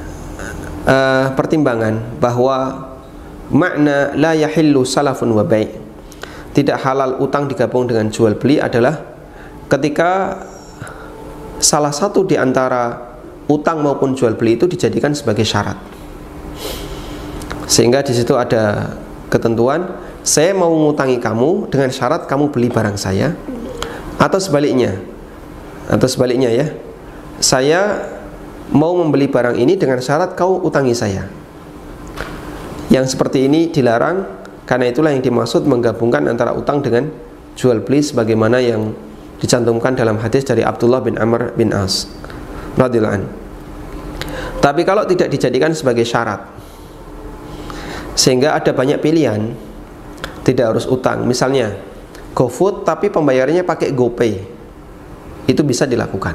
uh, pertimbangan bahwa makna la yahillu salafun wa bai', tidak halal utang digabung dengan jual beli, adalah ketika salah satu di antara utang maupun jual beli itu dijadikan sebagai syarat, sehingga di situ ada ketentuan, saya mau ngutangi kamu dengan syarat kamu beli barang saya, atau sebaliknya, atau sebaliknya ya, saya mau membeli barang ini dengan syarat kau utangi saya. Yang seperti ini dilarang, karena itulah yang dimaksud menggabungkan antara utang dengan jual beli, sebagaimana yang dicantumkan dalam hadis dari Abdullah bin Amr bin As radhiyallahu anhu. Tapi kalau tidak dijadikan sebagai syarat, sehingga ada banyak pilihan, tidak harus utang, misalnya GoFood tapi pembayarannya pakai GoPay, itu bisa dilakukan.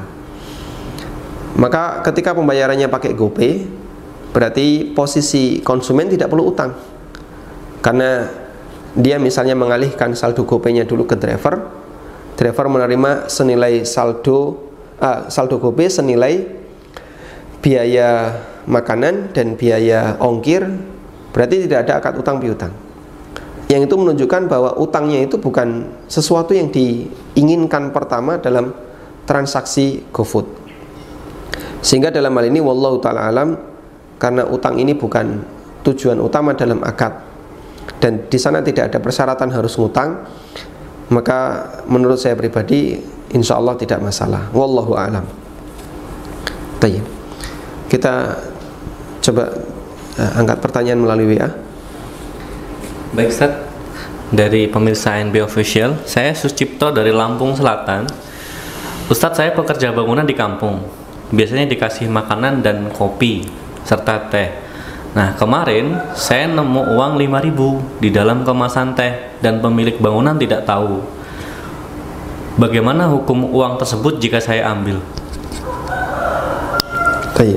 Maka ketika pembayarannya pakai GoPay, berarti posisi konsumen tidak perlu utang, karena dia misalnya mengalihkan saldo GoPay-nya dulu ke driver, driver menerima senilai saldo ah, saldo GoPay senilai biaya makanan dan biaya ongkir, berarti tidak ada akad utang piutang. Yang itu menunjukkan bahwa utangnya itu bukan sesuatu yang diinginkan pertama dalam transaksi GoFood. Sehingga dalam hal ini wallahu ta'ala alam, karena utang ini bukan tujuan utama dalam akad, dan di sana tidak ada persyaratan harus ngutang, maka menurut saya pribadi insya Allah tidak masalah. Wallahu a'lam. Baik, kita coba uh, angkat pertanyaan melalui W A. Baik Ustaz, dari pemirsa N B Official, saya Suscipto dari Lampung Selatan. Ustaz, saya pekerja bangunan di kampung, biasanya dikasih makanan dan kopi serta teh. Nah, kemarin saya nemu uang lima ribu di dalam kemasan teh dan pemilik bangunan tidak tahu. Bagaimana hukum uang tersebut jika saya ambil? Baik.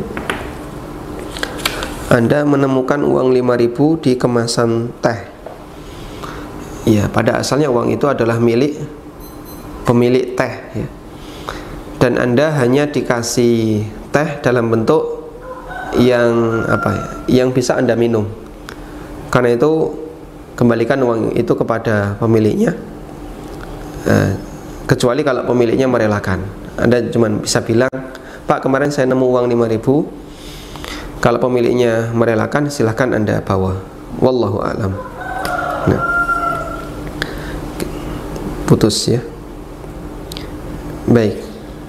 Anda menemukan uang lima ribu di kemasan teh. Ya, pada asalnya uang itu adalah milik pemilik teh ya. Dan Anda hanya dikasih teh dalam bentuk yang apa ya, yang bisa Anda minum. Karena itu kembalikan uang itu kepada pemiliknya, eh, kecuali kalau pemiliknya merelakan. Anda cuma bisa bilang, Pak, kemarin saya nemu uang lima ribu. Kalau pemiliknya merelakan, silahkan Anda bawa. Wallahu a'lam. Nah, putus ya. Baik,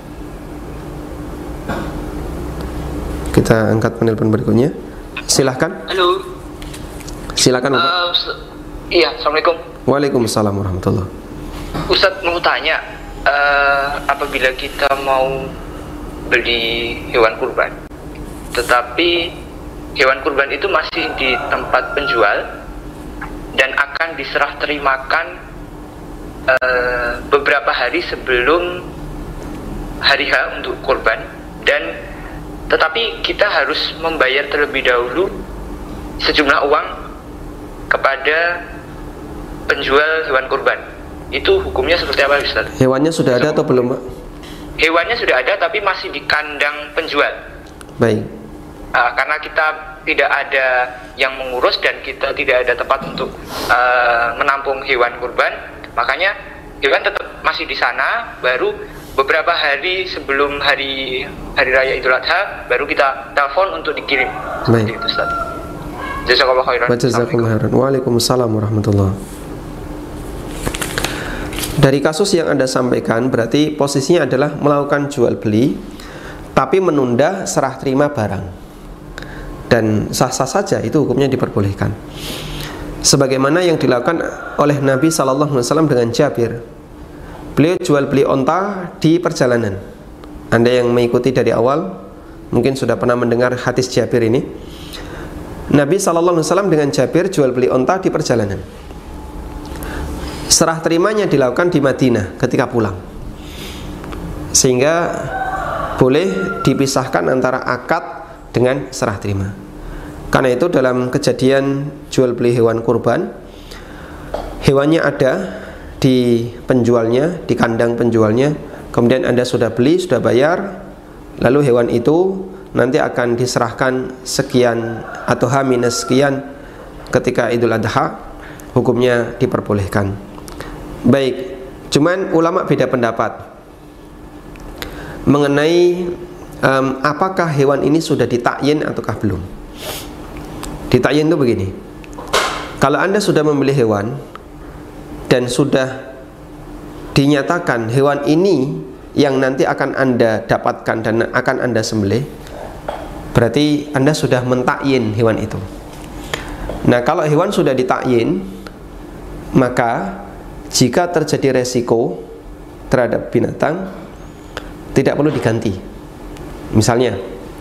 kita angkat penelpon berikutnya. Silahkan. Halo. Silakan Bapak. Uh, iya, assalamualaikum. Waalaikumsalam warahmatullahi. Ustadz mau tanya, uh, apabila kita mau beli hewan kurban, tetapi hewan kurban itu masih di tempat penjual dan akan diserah terimakan uh, beberapa hari sebelum hari H untuk kurban, dan tetapi kita harus membayar terlebih dahulu sejumlah uang kepada penjual hewan kurban. Itu hukumnya seperti apa, Ustaz? Hewannya sudah ada atau belum, Pak? Hewannya sudah ada tapi masih di kandang penjual. Baik. Uh, karena kita tidak ada yang mengurus dan kita tidak ada tempat untuk uh, menampung hewan kurban, makanya hewan tetap masih di sana. Baru beberapa hari sebelum hari hari raya Idul Adha baru kita telepon untuk dikirim. Baik. Seperti itu, Ustaz. Jazakallahu khairan. Jazakallahu khairan. Waalaikumsalam warahmatullahi. Dari kasus yang Anda sampaikan, berarti posisinya adalah melakukan jual beli tapi menunda serah terima barang, dan sah-sah saja, itu hukumnya diperbolehkan. Sebagaimana yang dilakukan oleh Nabi shallallahu alaihi wasallam dengan Jabir. Beliau jual beli onta di perjalanan. Anda yang mengikuti dari awal mungkin sudah pernah mendengar hadis Jabir ini. Nabi shallallahu alaihi wasallam dengan Jabir jual beli onta di perjalanan. Serah terimanya dilakukan di Madinah ketika pulang, sehingga boleh dipisahkan antara akad dengan serah terima. Karena itu dalam kejadian jual beli hewan kurban, hewannya ada di penjualnya, di kandang penjualnya, kemudian Anda sudah beli, sudah bayar, lalu hewan itu nanti akan diserahkan sekian atau H minus sekian ketika Idul Adha, hukumnya diperbolehkan. Baik, cuman ulama beda pendapat mengenai um, apakah hewan ini sudah ditakyin ataukah belum. Ditakyin itu begini, kalau Anda sudah membeli hewan dan sudah dinyatakan hewan ini yang nanti akan Anda dapatkan dan akan Anda sembelih, berarti Anda sudah mentakyin hewan itu. Nah, kalau hewan sudah ditakyin, maka jika terjadi resiko terhadap binatang, tidak perlu diganti. Misalnya,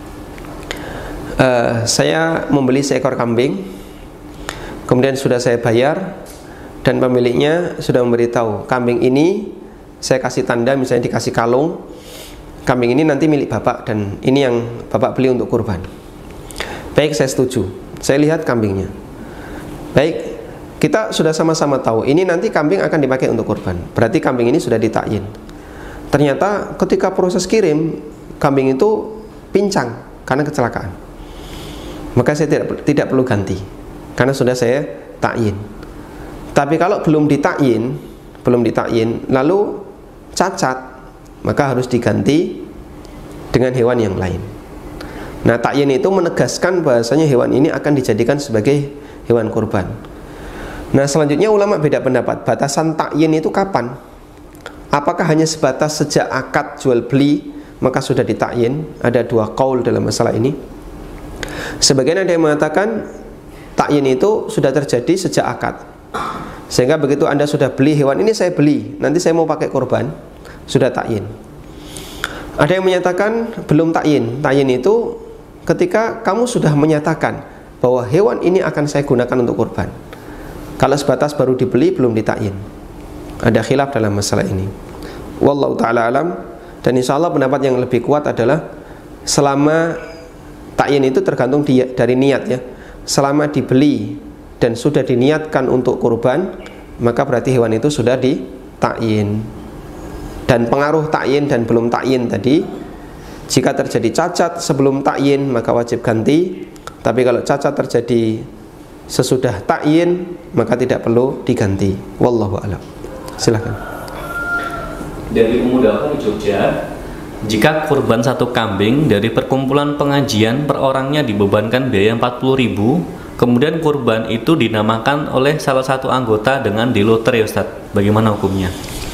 uh, saya membeli seekor kambing, kemudian sudah saya bayar, dan pemiliknya sudah memberitahu, kambing ini saya kasih tanda, misalnya dikasih kalung, kambing ini nanti milik bapak dan ini yang bapak beli untuk kurban. Baik, saya setuju. Saya lihat kambingnya. Baik, kita sudah sama-sama tahu ini nanti kambing akan dipakai untuk kurban. Berarti kambing ini sudah ditakyin. Ternyata ketika proses kirim, kambing itu pincang karena kecelakaan. Maka saya tidak tidak perlu ganti karena sudah saya takyin. Tapi kalau belum ditakyin, belum ditakyin, lalu cacat, maka harus diganti dengan hewan yang lain. Nah, takyin itu menegaskan bahasanya hewan ini akan dijadikan sebagai hewan kurban. Nah, selanjutnya ulama beda pendapat, batasan takyin itu kapan? Apakah hanya sebatas sejak akad jual beli maka sudah ditakyin? Ada dua qaul dalam masalah ini. Sebagian ada yang mengatakan takyin itu sudah terjadi sejak akad, sehingga begitu Anda sudah beli hewan ini, saya beli, nanti saya mau pakai kurban, sudah takyin. Ada yang menyatakan belum takyin. Takyin itu ketika kamu sudah menyatakan bahwa hewan ini akan saya gunakan untuk kurban. Kalau sebatas baru dibeli, belum ditakyin. Ada khilaf dalam masalah ini. Wallahu ta'ala alam. Dan insya Allah pendapat yang lebih kuat adalah selama takyin itu tergantung di, dari niat ya. Selama dibeli dan sudah diniatkan untuk kurban, maka berarti hewan itu sudah ditakyin. Dan pengaruh takyin dan belum takyin tadi, jika terjadi cacat sebelum takyin maka wajib ganti. Tapi kalau cacat terjadi sesudah takyin maka tidak perlu diganti. Wallahu a'lam. Silakan. Dari Pemuda Home Jogja, jika kurban satu kambing dari perkumpulan pengajian per orangnya dibebankan biaya empat puluh ribu, kemudian kurban itu dinamakan oleh salah satu anggota dengan diloter ya Ustaz, bagaimana hukumnya?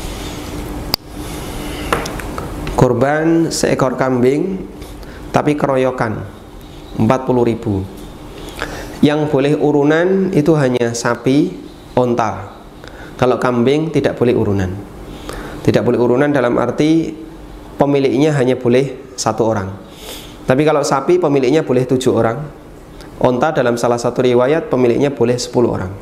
Kurban seekor kambing tapi keroyokan empat puluh ribu. Yang boleh urunan itu hanya sapi, onta. Kalau kambing tidak boleh urunan. Tidak boleh urunan dalam arti pemiliknya hanya boleh satu orang. Tapi kalau sapi pemiliknya boleh tujuh orang. Onta dalam salah satu riwayat pemiliknya boleh sepuluh orang.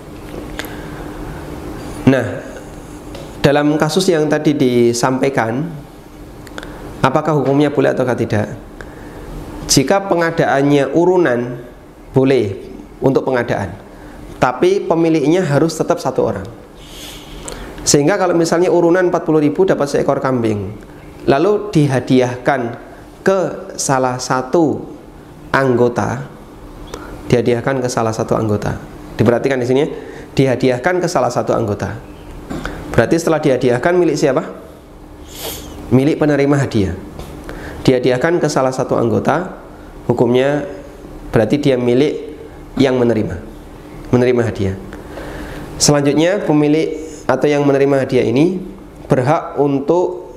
Nah, dalam kasus yang tadi disampaikan, apakah hukumnya boleh atau tidak? Jika pengadaannya urunan, boleh untuk pengadaan, tapi pemiliknya harus tetap satu orang. Sehingga kalau misalnya urunan empat puluh ribu dapat seekor kambing, lalu dihadiahkan ke salah satu anggota, dihadiahkan ke salah satu anggota. Diperhatikan di sini, dihadiahkan ke salah satu anggota. Berarti setelah dihadiahkan milik siapa? Milik penerima hadiah. Dihadiahkan ke salah satu anggota, hukumnya berarti dia milik yang menerima, menerima hadiah. Selanjutnya pemilik atau yang menerima hadiah ini berhak untuk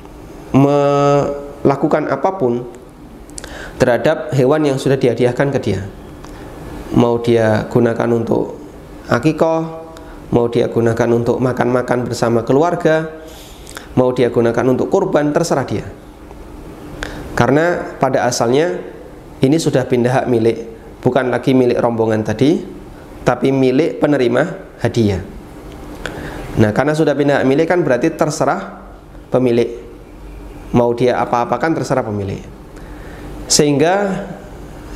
melakukan apapun terhadap hewan yang sudah dihadiahkan ke dia. Mau dia gunakan untuk akikah, mau dia gunakan untuk makan-makan bersama keluarga, mau dia gunakan untuk kurban, terserah dia. Karena pada asalnya ini sudah pindah hak milik, bukan lagi milik rombongan tadi, tapi milik penerima hadiah. Nah, karena sudah pindah hak milik kan berarti terserah pemilik. Mau dia apa-apakan terserah pemilik. Sehingga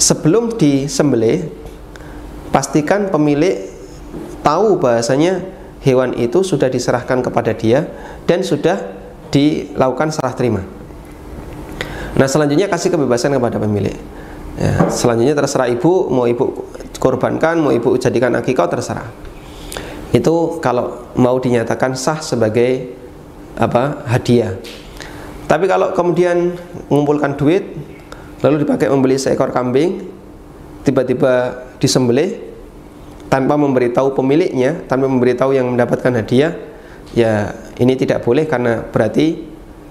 sebelum disembelih, pastikan pemilik tahu bahasanya hewan itu sudah diserahkan kepada dia dan sudah dilakukan serah terima. Nah, selanjutnya kasih kebebasan kepada pemilik. Ya, selanjutnya terserah ibu, mau ibu korbankan, mau ibu jadikan akikah, terserah. Itu kalau mau dinyatakan sah sebagai apa, hadiah. Tapi kalau kemudian mengumpulkan duit lalu dipakai membeli seekor kambing, tiba-tiba disembelih tanpa memberitahu pemiliknya, tanpa memberitahu yang mendapatkan hadiah, ya ini tidak boleh, karena berarti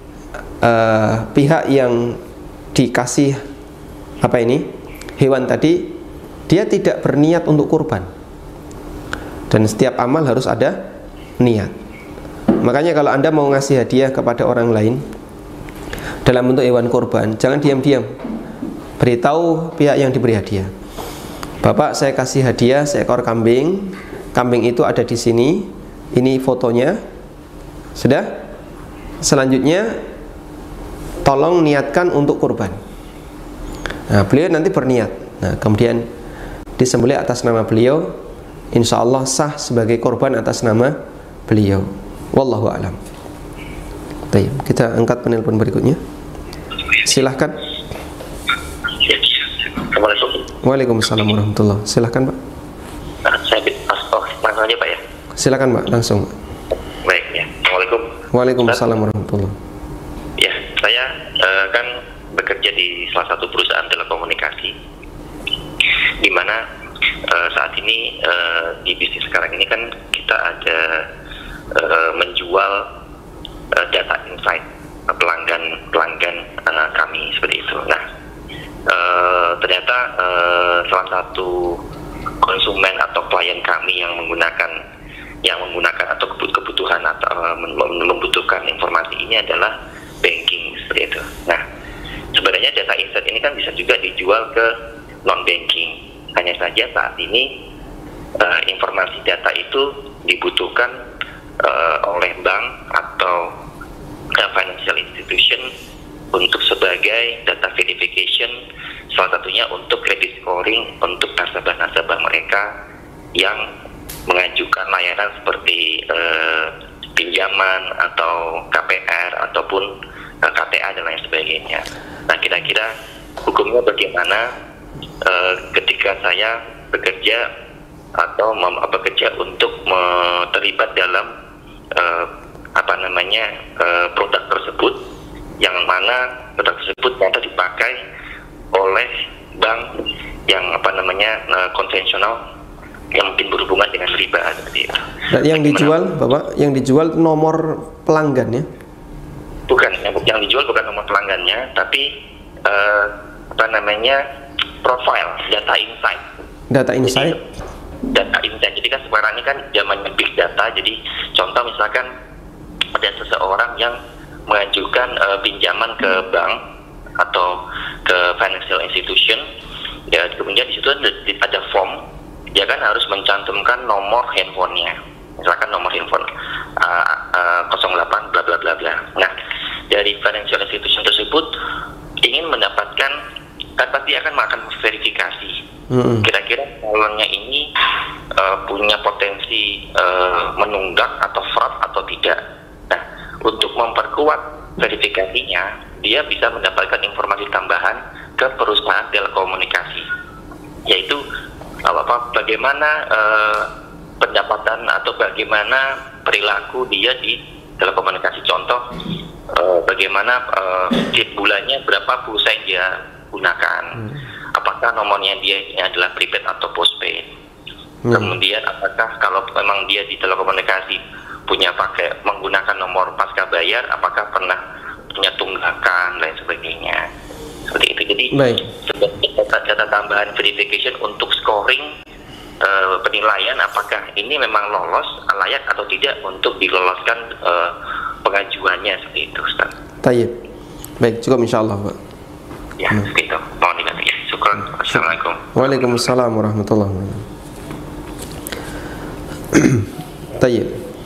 uh, pihak yang dikasih apa ini hewan tadi, dia tidak berniat untuk kurban. Dan setiap amal harus ada niat. Makanya kalau Anda mau ngasih hadiah kepada orang lain dalam bentuk hewan kurban, jangan diam-diam, beritahu pihak yang diberi hadiah, Bapak, saya kasih hadiah seekor kambing. Kambing itu ada di sini. Ini fotonya. Sudah? Selanjutnya tolong niatkan untuk kurban. Nah, beliau nanti berniat. Nah, kemudian disembelih atas nama beliau. Insya Allah sah sebagai korban atas nama beliau. Wallahu a'lam. Baik, kita angkat penelpon berikutnya. Silahkan. Assalamualaikum. Waalaikumsalam warahmatullahi. Silahkan Pak. Nah, saya oh, langsung aja Pak ya. Silakan Pak, langsung. Baik ya. Assalamualaikum. Waalaikumsalam warahmatullahi. Ya, saya uh, kan bekerja di salah satu perusahaan telekomunikasi, di mana uh, saat ini uh, di bisnis sekarang ini kan kita ada uh, menjual uh, data insight uh, pelanggan pelanggan uh, kami seperti itu. Nah, uh, ternyata uh, salah satu konsumen atau klien kami yang menggunakan yang menggunakan atau kebutuhan atau uh, membutuhkan informasi ini adalah banking seperti itu. Nah, sebenarnya data insight ini kan bisa juga dijual ke non banking. Hanya saja saat ini uh, informasi data itu dibutuhkan uh, oleh bank atau uh, financial institution untuk sebagai data verification, salah satunya untuk credit scoring untuk nasabah-nasabah mereka yang mengajukan layanan seperti uh, pinjaman atau K P R ataupun uh, K T A dan lain sebagainya. Nah, kira-kira hukumnya bagaimana uh, ketika saya bekerja atau mem- bekerja untuk me- terlibat dalam uh, apa namanya uh, produk tersebut, yang mana produk tersebut ternyata dipakai oleh bank yang apa namanya uh, konvensional yang mungkin berhubungan dengan riba seperti itu. Dan yang Bagaimana? dijual, Bapak, yang dijual nomor pelanggannya? Bukan, yang, yang dijual bukan nomor pelanggannya, tapi uh, apa namanya profile data insight. Data insight. Jadi, data insight. Jadi kan sekarang ini kan zamannya big data. Jadi contoh misalkan ada seseorang yang mengajukan uh, pinjaman ke bank atau ke financial institution, ya kemudian di situ ada, ada form. Dia kan harus mencantumkan nomor handphonenya, misalkan nomor handphone uh, uh, nol delapan bla bla bla bla. Nah, dari financial institution tersebut ingin mendapatkan, kan pasti akan makan verifikasi. Mm-hmm. Kira-kira calonnya ini uh, punya potensi uh, menunggak atau fraud atau tidak. Nah, untuk memperkuat verifikasinya, dia bisa mendapatkan informasi tambahan ke perusahaan telekomunikasi, yaitu apa bagaimana uh, pendapatan atau bagaimana perilaku dia di telekomunikasi. Contoh, uh, bagaimana uh, setiap bulannya berapa pulsa yang dia gunakan, hmm. apakah nomornya dia adalah prepaid atau postpaid, hmm. kemudian apakah kalau memang dia di telekomunikasi punya pakai menggunakan nomor pasca bayar, apakah pernah punya tunggakan dan sebagainya. Seperti itu. Jadi sebagai data tambahan verification untuk scoring uh, penilaian apakah ini memang lolos, layak atau tidak untuk diloloskan uh, pengajuannya, seperti itu, Ustaz. Tayyib. Baik, cukup insyaallah, Pak. Ya, hmm. seperti itu. Mohon dibantu ya. Syukran. Assalamualaikum. Waalaikumsalam warahmatullahi wabarakatuh. Tayyib.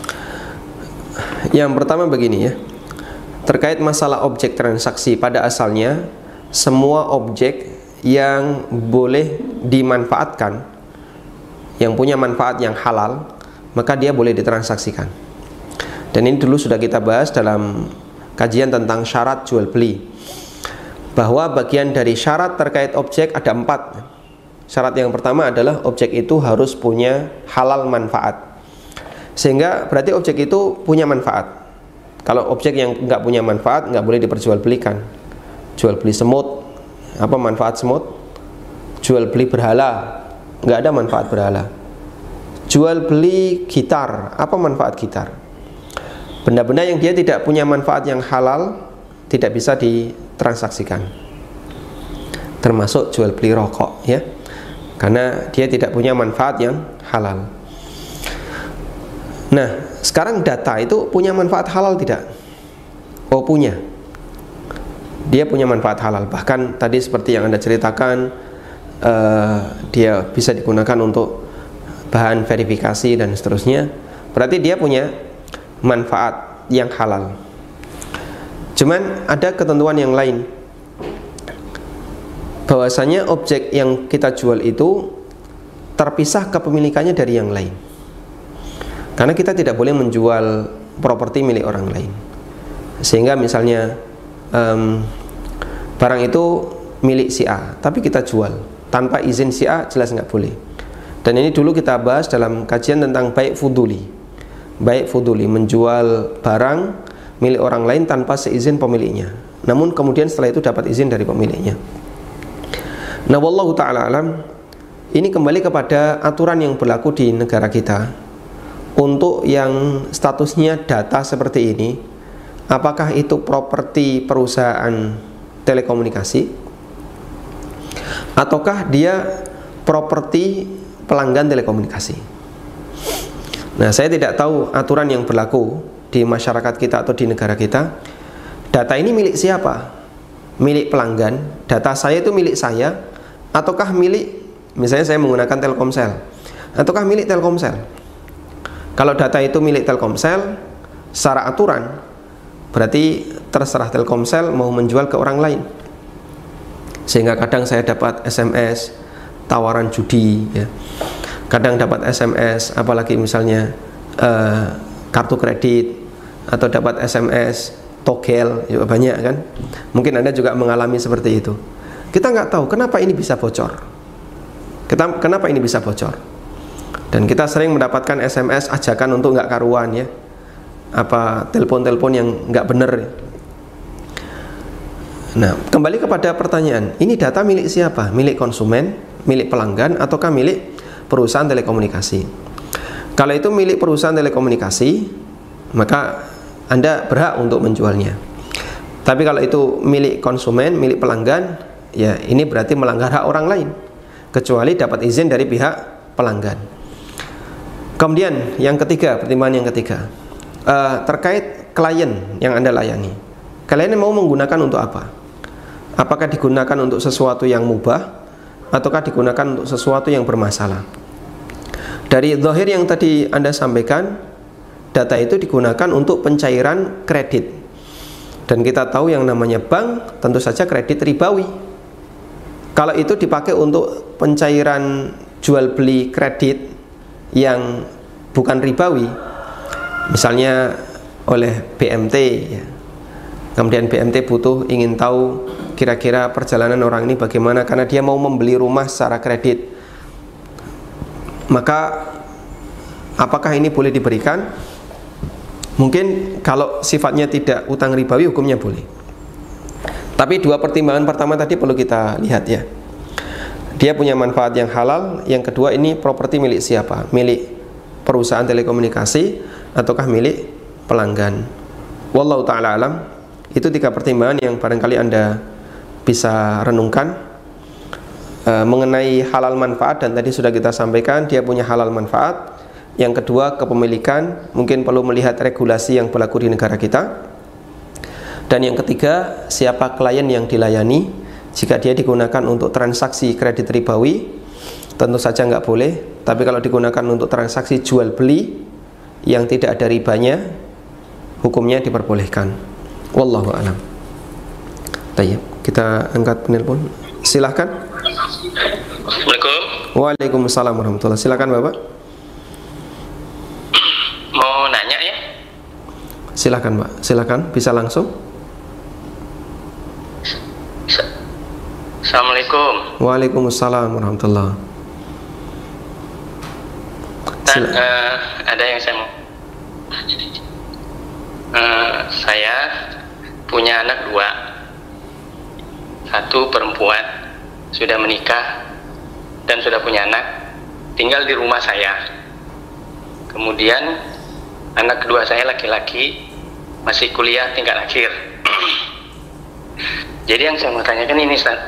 Yang pertama begini ya. Terkait masalah objek transaksi, pada asalnya semua objek yang boleh dimanfaatkan, yang punya manfaat yang halal, maka dia boleh ditransaksikan. Dan ini dulu sudah kita bahas dalam kajian tentang syarat jual beli, bahwa bagian dari syarat terkait objek ada empat. Syarat yang pertama adalah objek itu harus punya halal manfaat, sehingga berarti objek itu punya manfaat. Kalau objek yang nggak punya manfaat nggak boleh diperjualbelikan. Jual beli semut, apa manfaat semut? Jual beli berhala, nggak ada manfaat berhala. Jual beli gitar, apa manfaat gitar? Benda-benda yang dia tidak punya manfaat yang halal tidak bisa ditransaksikan. Termasuk jual beli rokok, ya, karena dia tidak punya manfaat yang halal. Nah, sekarang data itu punya manfaat halal tidak? Oh, punya. Dia punya manfaat halal. Bahkan tadi seperti yang Anda ceritakan, uh, dia bisa digunakan untuk bahan verifikasi dan seterusnya. Berarti dia punya manfaat yang halal. Cuman ada ketentuan yang lain, bahwasanya objek yang kita jual itu terpisah kepemilikannya dari yang lain. Karena kita tidak boleh menjual properti milik orang lain. Sehingga misalnya um, barang itu milik si A, tapi kita jual tanpa izin si A, jelas nggak boleh. Dan ini dulu kita bahas dalam kajian tentang baik fuduli. Baik fuduli, menjual barang milik orang lain tanpa seizin pemiliknya, namun kemudian setelah itu dapat izin dari pemiliknya. Nah, wallahu ta'ala alam, ini kembali kepada aturan yang berlaku di negara kita. Untuk yang statusnya data seperti ini, apakah itu properti perusahaan telekomunikasi ataukah dia properti pelanggan telekomunikasi? Nah, saya tidak tahu aturan yang berlaku di masyarakat kita atau di negara kita. Data ini milik siapa? Milik pelanggan. Data saya itu milik saya ataukah milik, misalnya saya menggunakan Telkomsel, ataukah milik Telkomsel? Kalau data itu milik Telkomsel, secara aturan berarti terserah Telkomsel mau menjual ke orang lain. Sehingga kadang saya dapat S M S tawaran judi, ya. Kadang dapat S M S, apalagi misalnya uh, kartu kredit, atau dapat S M S togel, ya banyak kan. Mungkin Anda juga mengalami seperti itu. Kita nggak tahu kenapa ini bisa bocor. Kita, kenapa ini bisa bocor? Dan kita sering mendapatkan S M S ajakan untuk nggak karuan, ya, apa telepon-telepon yang nggak bener, ya. Nah, kembali kepada pertanyaan, ini data milik siapa? Milik konsumen, milik pelanggan, ataukah milik perusahaan telekomunikasi? Kalau itu milik perusahaan telekomunikasi, maka Anda berhak untuk menjualnya. Tapi kalau itu milik konsumen, milik pelanggan, ya ini berarti melanggar hak orang lain, kecuali dapat izin dari pihak pelanggan. Kemudian yang ketiga, pertimbangan yang ketiga, uh, terkait klien yang Anda layani. Kalian mau menggunakan untuk apa? Apakah digunakan untuk sesuatu yang mubah ataukah digunakan untuk sesuatu yang bermasalah? Dari zahir yang tadi Anda sampaikan, data itu digunakan untuk pencairan kredit. Dan kita tahu yang namanya bank tentu saja kredit ribawi. Kalau itu dipakai untuk pencairan jual beli kredit yang bukan ribawi, misalnya oleh B M T, ya. Kemudian B M T butuh, ingin tahu kira-kira perjalanan orang ini bagaimana karena dia mau membeli rumah secara kredit, maka apakah ini boleh diberikan? Mungkin kalau sifatnya tidak utang ribawi, hukumnya boleh. Tapi dua pertimbangan pertama tadi perlu kita lihat, ya. Dia punya manfaat yang halal. Yang kedua, ini properti milik siapa? Milik perusahaan telekomunikasi ataukah milik pelanggan? Wallahu ta'ala alam. Itu tiga pertimbangan yang barangkali Anda bisa renungkan e, mengenai halal manfaat. Dan tadi sudah kita sampaikan, dia punya halal manfaat. Yang kedua, kepemilikan, mungkin perlu melihat regulasi yang berlaku di negara kita. Dan yang ketiga, siapa klien yang dilayani. Jika dia digunakan untuk transaksi kredit ribawi, tentu saja nggak boleh. Tapi kalau digunakan untuk transaksi jual beli yang tidak ada ribanya, hukumnya diperbolehkan. Wallahu a'lam. Baik, kita angkat penelpon. Silahkan. Assalamualaikum. Waalaikumsalam warahmatullahi. Silakan Bapak. Silakan Mbak, silakan bisa langsung. Assalamualaikum. Waalaikumsalam warahmatullahi. Dan, uh, ada yang saya mau. Uh, saya punya anak dua, satu perempuan sudah menikah dan sudah punya anak, tinggal di rumah saya. Kemudian anak kedua saya laki-laki masih kuliah tingkat akhir. Jadi yang saya mau tanyakan ini, Ustaz.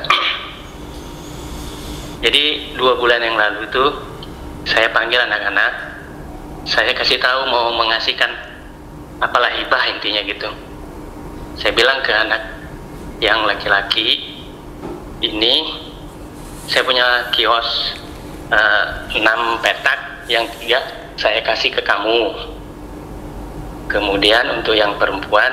Jadi dua bulan yang lalu itu saya panggil anak-anak, saya kasih tahu mau mengasihkan apalah hibah intinya gitu. Saya bilang ke anak yang laki-laki ini, saya punya kios uh, enam petak, yang tiga saya kasih ke kamu. Kemudian untuk yang perempuan,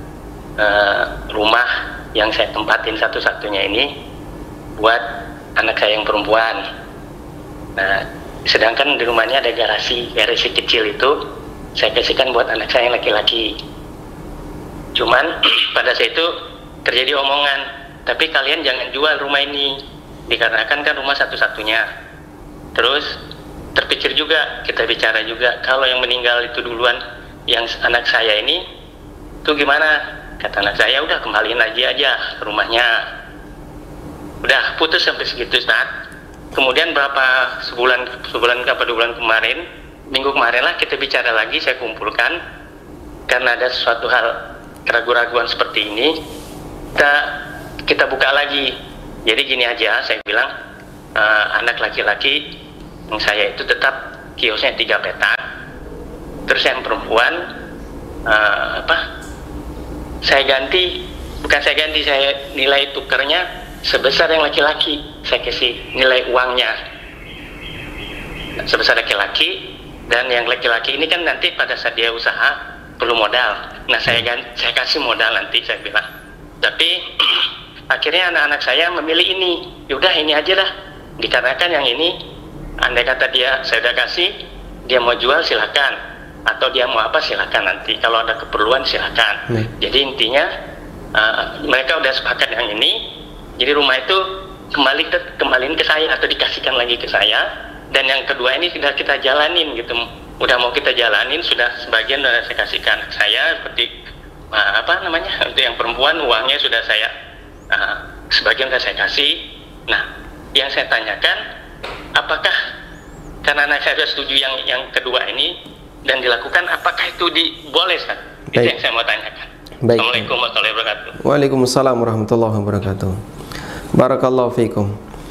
uh, rumah yang saya tempatin satu-satunya ini buat anak saya yang perempuan. Nah, sedangkan di rumahnya ada garasi, garasi kecil itu saya kasihkan buat anak saya yang laki-laki. Cuman pada saat itu terjadi omongan, tapi kalian jangan jual rumah ini, dikarenakan kan rumah satu-satunya. Terus terpikir juga, kita bicara juga, kalau yang meninggal itu duluan yang anak saya ini, tuh gimana? Kata anak saya, udah kembaliin lagi aja ke rumahnya. Udah putus sampai segitu, Ustaz. Kemudian berapa sebulan sebulan apa dua bulan kemarin, minggu kemarin lah kita bicara lagi, saya kumpulkan karena ada sesuatu hal keraguan-keraguan seperti ini, kita kita buka lagi. Jadi gini aja, saya bilang uh, anak laki-laki yang saya itu tetap kiosnya tiga petak, terus yang perempuan uh, apa? Saya ganti, bukan saya ganti, saya nilai tukernya sebesar yang laki-laki, saya kasih nilai uangnya sebesar laki-laki, dan yang laki-laki ini kan nanti pada saat dia usaha perlu modal. Nah, saya ganti, saya kasih modal nanti, saya bilang. Tapi akhirnya anak-anak saya memilih ini. Yaudah ini aja lah. Dikarenakan yang ini, andai kata dia saya udah kasih, dia mau jual silakan, atau dia mau apa silakan nanti. Kalau ada keperluan silakan. Hmm. Jadi intinya uh, mereka udah sepakat yang ini. Jadi rumah itu kembali ke, kembaliin ke saya atau dikasihkan lagi ke saya. Dan yang kedua ini sudah kita jalanin gitu. Udah mau kita jalanin, sudah sebagian sudah saya kasihkan saya, seperti uh, apa namanya, untuk yang perempuan uangnya sudah saya uh, sebagian sudah saya kasih. Nah, yang saya tanyakan, apakah karena anak saya sudah setuju yang yang kedua ini dan dilakukan, apakah itu diboleh, Ustaz? Itu yang saya mau tanyakan. Baik. Assalamualaikum warahmatullahi wabarakatuh. Waalaikumsalam warahmatullahi wabarakatuh. Barakallahu fiikum.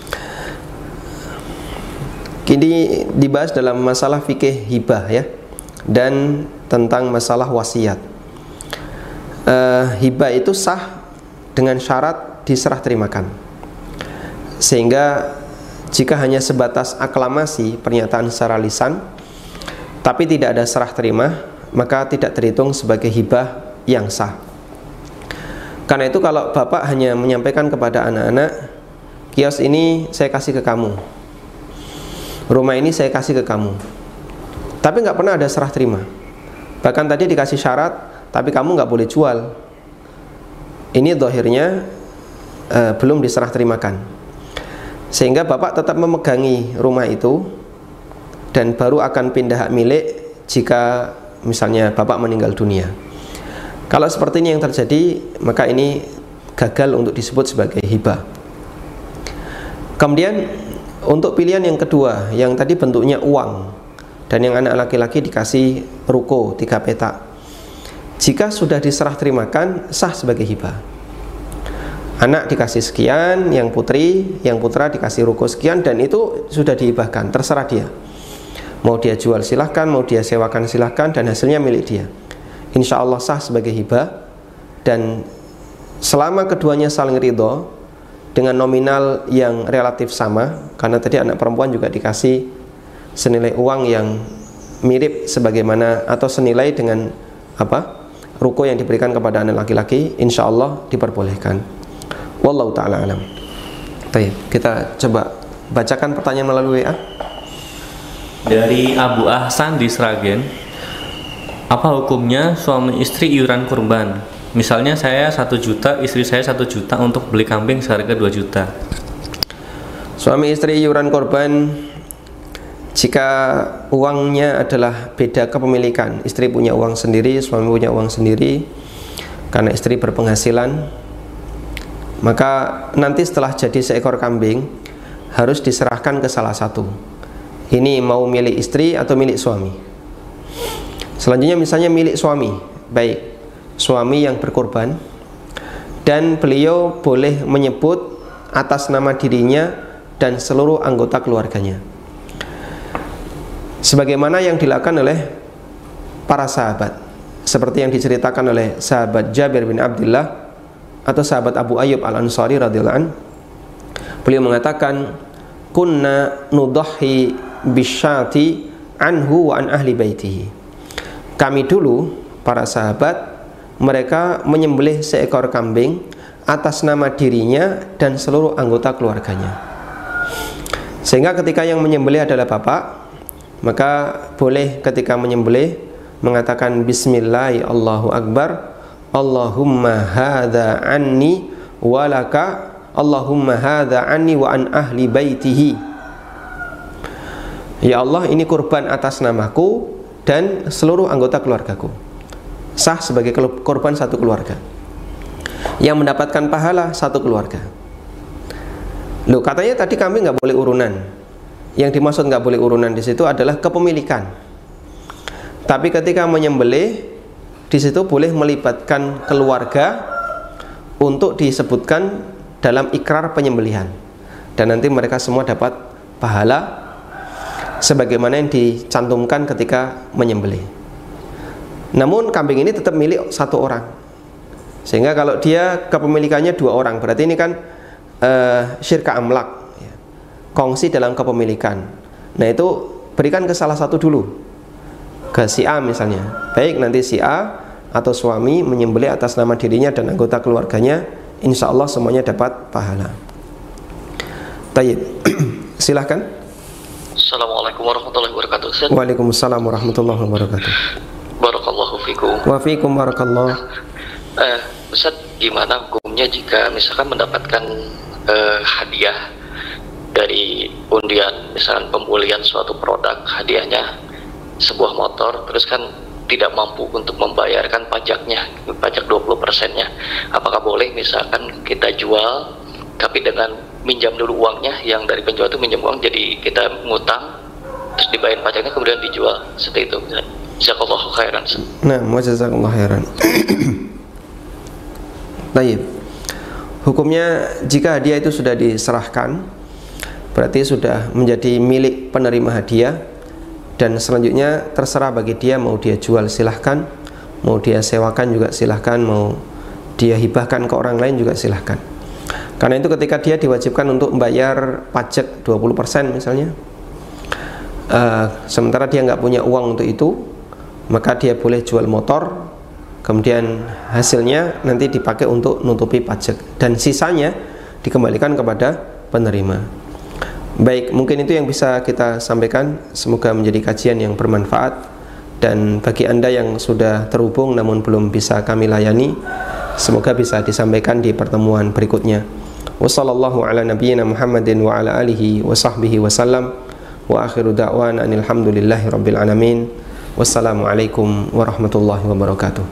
Kini dibahas dalam masalah fikih hibah ya, dan tentang masalah wasiat. Uh, hibah itu sah dengan syarat diserah terimakan. Sehingga jika hanya sebatas aklamasi, pernyataan secara lisan, tapi tidak ada serah terima, maka tidak terhitung sebagai hibah yang sah. Karena itu kalau bapak hanya menyampaikan kepada anak-anak, kios ini saya kasih ke kamu, rumah ini saya kasih ke kamu, tapi nggak pernah ada serah terima. Bahkan tadi dikasih syarat, tapi kamu nggak boleh jual. Ini zahirnya uh, belum diserah terimakan. Sehingga bapak tetap memegangi rumah itu, dan baru akan pindah hak milik jika misalnya bapak meninggal dunia. Kalau seperti ini yang terjadi, maka ini gagal untuk disebut sebagai hibah. Kemudian untuk pilihan yang kedua, yang tadi bentuknya uang, dan yang anak laki-laki dikasih ruko tiga petak, jika sudah diserah terimakan, sah sebagai hibah. Anak dikasih sekian, yang putri, yang putra dikasih ruko sekian, dan itu sudah dihibahkan, terserah dia. Mau dia jual silahkan, mau dia sewakan silahkan, dan hasilnya milik dia. Insya Allah sah sebagai hibah. Dan selama keduanya saling ridho dengan nominal yang relatif sama, karena tadi anak perempuan juga dikasih senilai uang yang mirip sebagaimana atau senilai dengan apa ruko yang diberikan kepada anak laki-laki, insya Allah diperbolehkan. Wallahu ta'ala alam. Baik, kita coba bacakan pertanyaan melalui W A. Dari Abu Ahsan di Sragen. Apa hukumnya suami istri iuran kurban? Misalnya saya satu juta, istri saya satu juta untuk beli kambing seharga dua juta. Suami istri iuran kurban, jika uangnya adalah beda kepemilikan, istri punya uang sendiri, suami punya uang sendiri, karena istri berpenghasilan, maka nanti setelah jadi seekor kambing harus diserahkan ke salah satu. Ini mau milik istri atau milik suami. Selanjutnya misalnya milik suami, baik suami yang berkorban, dan beliau boleh menyebut atas nama dirinya dan seluruh anggota keluarganya, sebagaimana yang dilakukan oleh para sahabat, seperti yang diceritakan oleh sahabat Jabir bin Abdullah atau sahabat Abu Ayyub Al-Ansari radhiyallahu anhu. Beliau mengatakan, kunna nudahhi bisyati anhu wa an ahli baitihi. Kami dulu para sahabat, mereka menyembelih seekor kambing atas nama dirinya dan seluruh anggota keluarganya. Sehingga ketika yang menyembelih adalah bapak, maka boleh ketika menyembelih mengatakan bismillah Allahu akbar, Allahumma hadza anni walaka, Allahumma hadza anni wa an ahli baitihi. Ya Allah, ini kurban atas namaku dan seluruh anggota keluargaku. Sah sebagai korban satu keluarga, yang mendapatkan pahala satu keluarga. Loh, katanya tadi kami nggak boleh urunan. Yang dimaksud nggak boleh urunan di situ adalah kepemilikan. Tapi ketika menyembelih, di situ boleh melibatkan keluarga untuk disebutkan dalam ikrar penyembelihan, dan nanti mereka semua dapat pahala sebagaimana yang dicantumkan ketika menyembelih. Namun kambing ini tetap milik satu orang, sehingga kalau dia kepemilikannya dua orang, berarti ini kan uh, syirka amlak, ya, kongsi dalam kepemilikan. Nah itu berikan ke salah satu dulu, ke si A misalnya. Baik, nanti si A atau suami menyembelih atas nama dirinya dan anggota keluarganya, insya Allah semuanya dapat pahala. Tayyib. Silahkan. Assalamualaikum warahmatullahi wabarakatuh. Ustaz. Waalaikumsalam warahmatullahi wabarakatuh. Barakallahu fikum. Wa fikum barakallah. Eh, Ustaz, gimana hukumnya jika misalkan mendapatkan eh, hadiah dari undian, misalkan pembelian suatu produk, hadiahnya sebuah motor, terus kan tidak mampu untuk membayarkan pajaknya, pajak dua puluh persennya. Apakah boleh misalkan kita jual tapi dengan minjam dulu uangnya, yang dari penjual itu minjam uang, jadi kita ngutang terus dibayar pajaknya kemudian dijual, seperti itu. Jazakallahu khairan. Nah, jazakallahu khairan. Baik. Hukumnya jika hadiah itu sudah diserahkan, berarti sudah menjadi milik penerima hadiah, dan selanjutnya terserah bagi dia mau dia jual silahkan, mau dia sewakan juga silahkan, mau dia hibahkan ke orang lain juga silahkan. Karena itu ketika dia diwajibkan untuk membayar pajak dua puluh persen misalnya, uh, sementara dia nggak punya uang untuk itu, maka dia boleh jual motor, kemudian hasilnya nanti dipakai untuk nutupi pajak, dan sisanya dikembalikan kepada penerima. Baik, mungkin itu yang bisa kita sampaikan. Semoga menjadi kajian yang bermanfaat, dan bagi Anda yang sudah terhubung namun belum bisa kami layani, semoga bisa disampaikan di pertemuan berikutnya. Wassallallahu ala nabiyyina Muhammadin wa ala alihi wa sahbihi wasallam, wa akhiru da'wana alhamdulillahi rabbil alamin. Wassalamualaikum warahmatullahi wabarakatuh.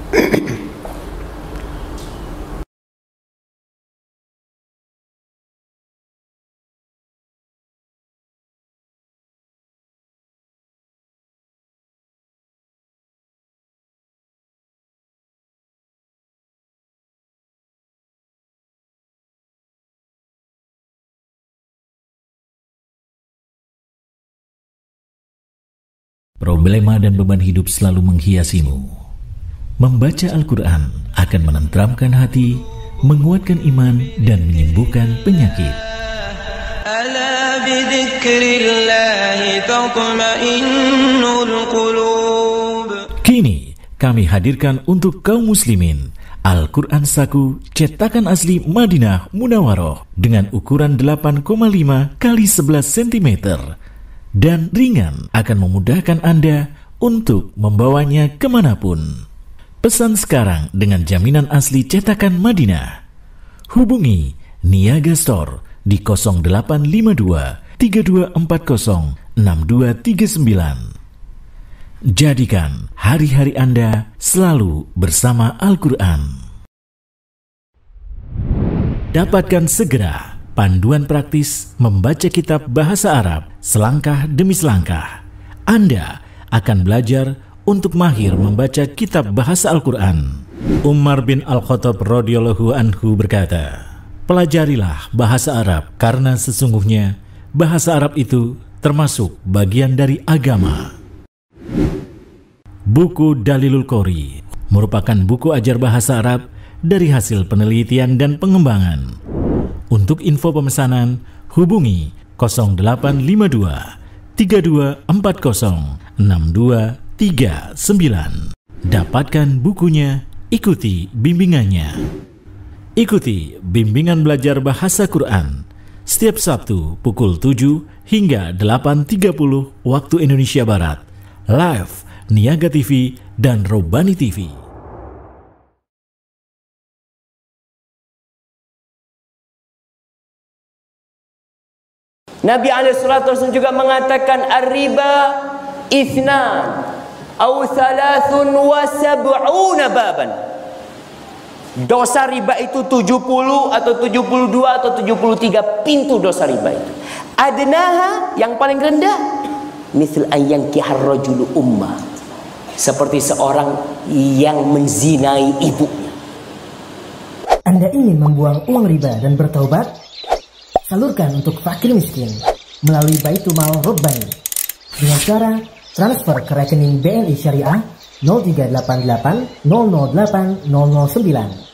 Problema dan beban hidup selalu menghiasimu. Membaca Al-Quran akan menenteramkan hati, menguatkan iman, dan menyembuhkan penyakit. Ala bidzikrillahi tatma'innul qulub. Kini kami hadirkan untuk kaum muslimin Al-Quran Saku cetakan asli Madinah Munawwaroh dengan ukuran delapan koma lima kali sebelas sentimeter dan ringan, akan memudahkan Anda untuk membawanya kemanapun. Pesan sekarang dengan jaminan asli cetakan Madinah. Hubungi Niaga Store di nol delapan lima dua tiga dua empat nol enam dua tiga sembilan. Jadikan hari-hari Anda selalu bersama Al-Quran. Dapatkan segera panduan praktis membaca kitab bahasa Arab selangkah demi selangkah. Anda akan belajar untuk mahir membaca kitab bahasa Al-Quran. Umar bin Al-Khattab radhiyallahu anhu berkata, pelajarilah bahasa Arab karena sesungguhnya bahasa Arab itu termasuk bagian dari agama. Buku Dalilul Qori merupakan buku ajar bahasa Arab dari hasil penelitian dan pengembangan. Untuk info pemesanan, hubungi nol delapan lima dua tiga dua empat nol enam dua tiga sembilan. Dapatkan bukunya, ikuti bimbingannya. Ikuti bimbingan belajar bahasa Quran setiap Sabtu pukul tujuh hingga delapan tiga puluh waktu Indonesia Barat. Live Niaga T V dan Robani T V. Nabi alaihi salatu wasallam juga mengatakan ar-riba ithnan aw thalathun wa sab'una baban. Dosa riba itu tujuh puluh atau tujuh puluh dua atau tujuh puluh tiga pintu dosa riba itu. Adnaha yang paling rendah misal ayyankihar rajulu ummah, seperti seorang yang menzinai ibunya. Anda ingin membuang uang riba dan bertaubat? Salurkan untuk fakir miskin melalui Baitul Mal Rabbani dengan cara transfer ke rekening B N I Syariah nol tiga delapan delapan nol nol delapan nol nol sembilan.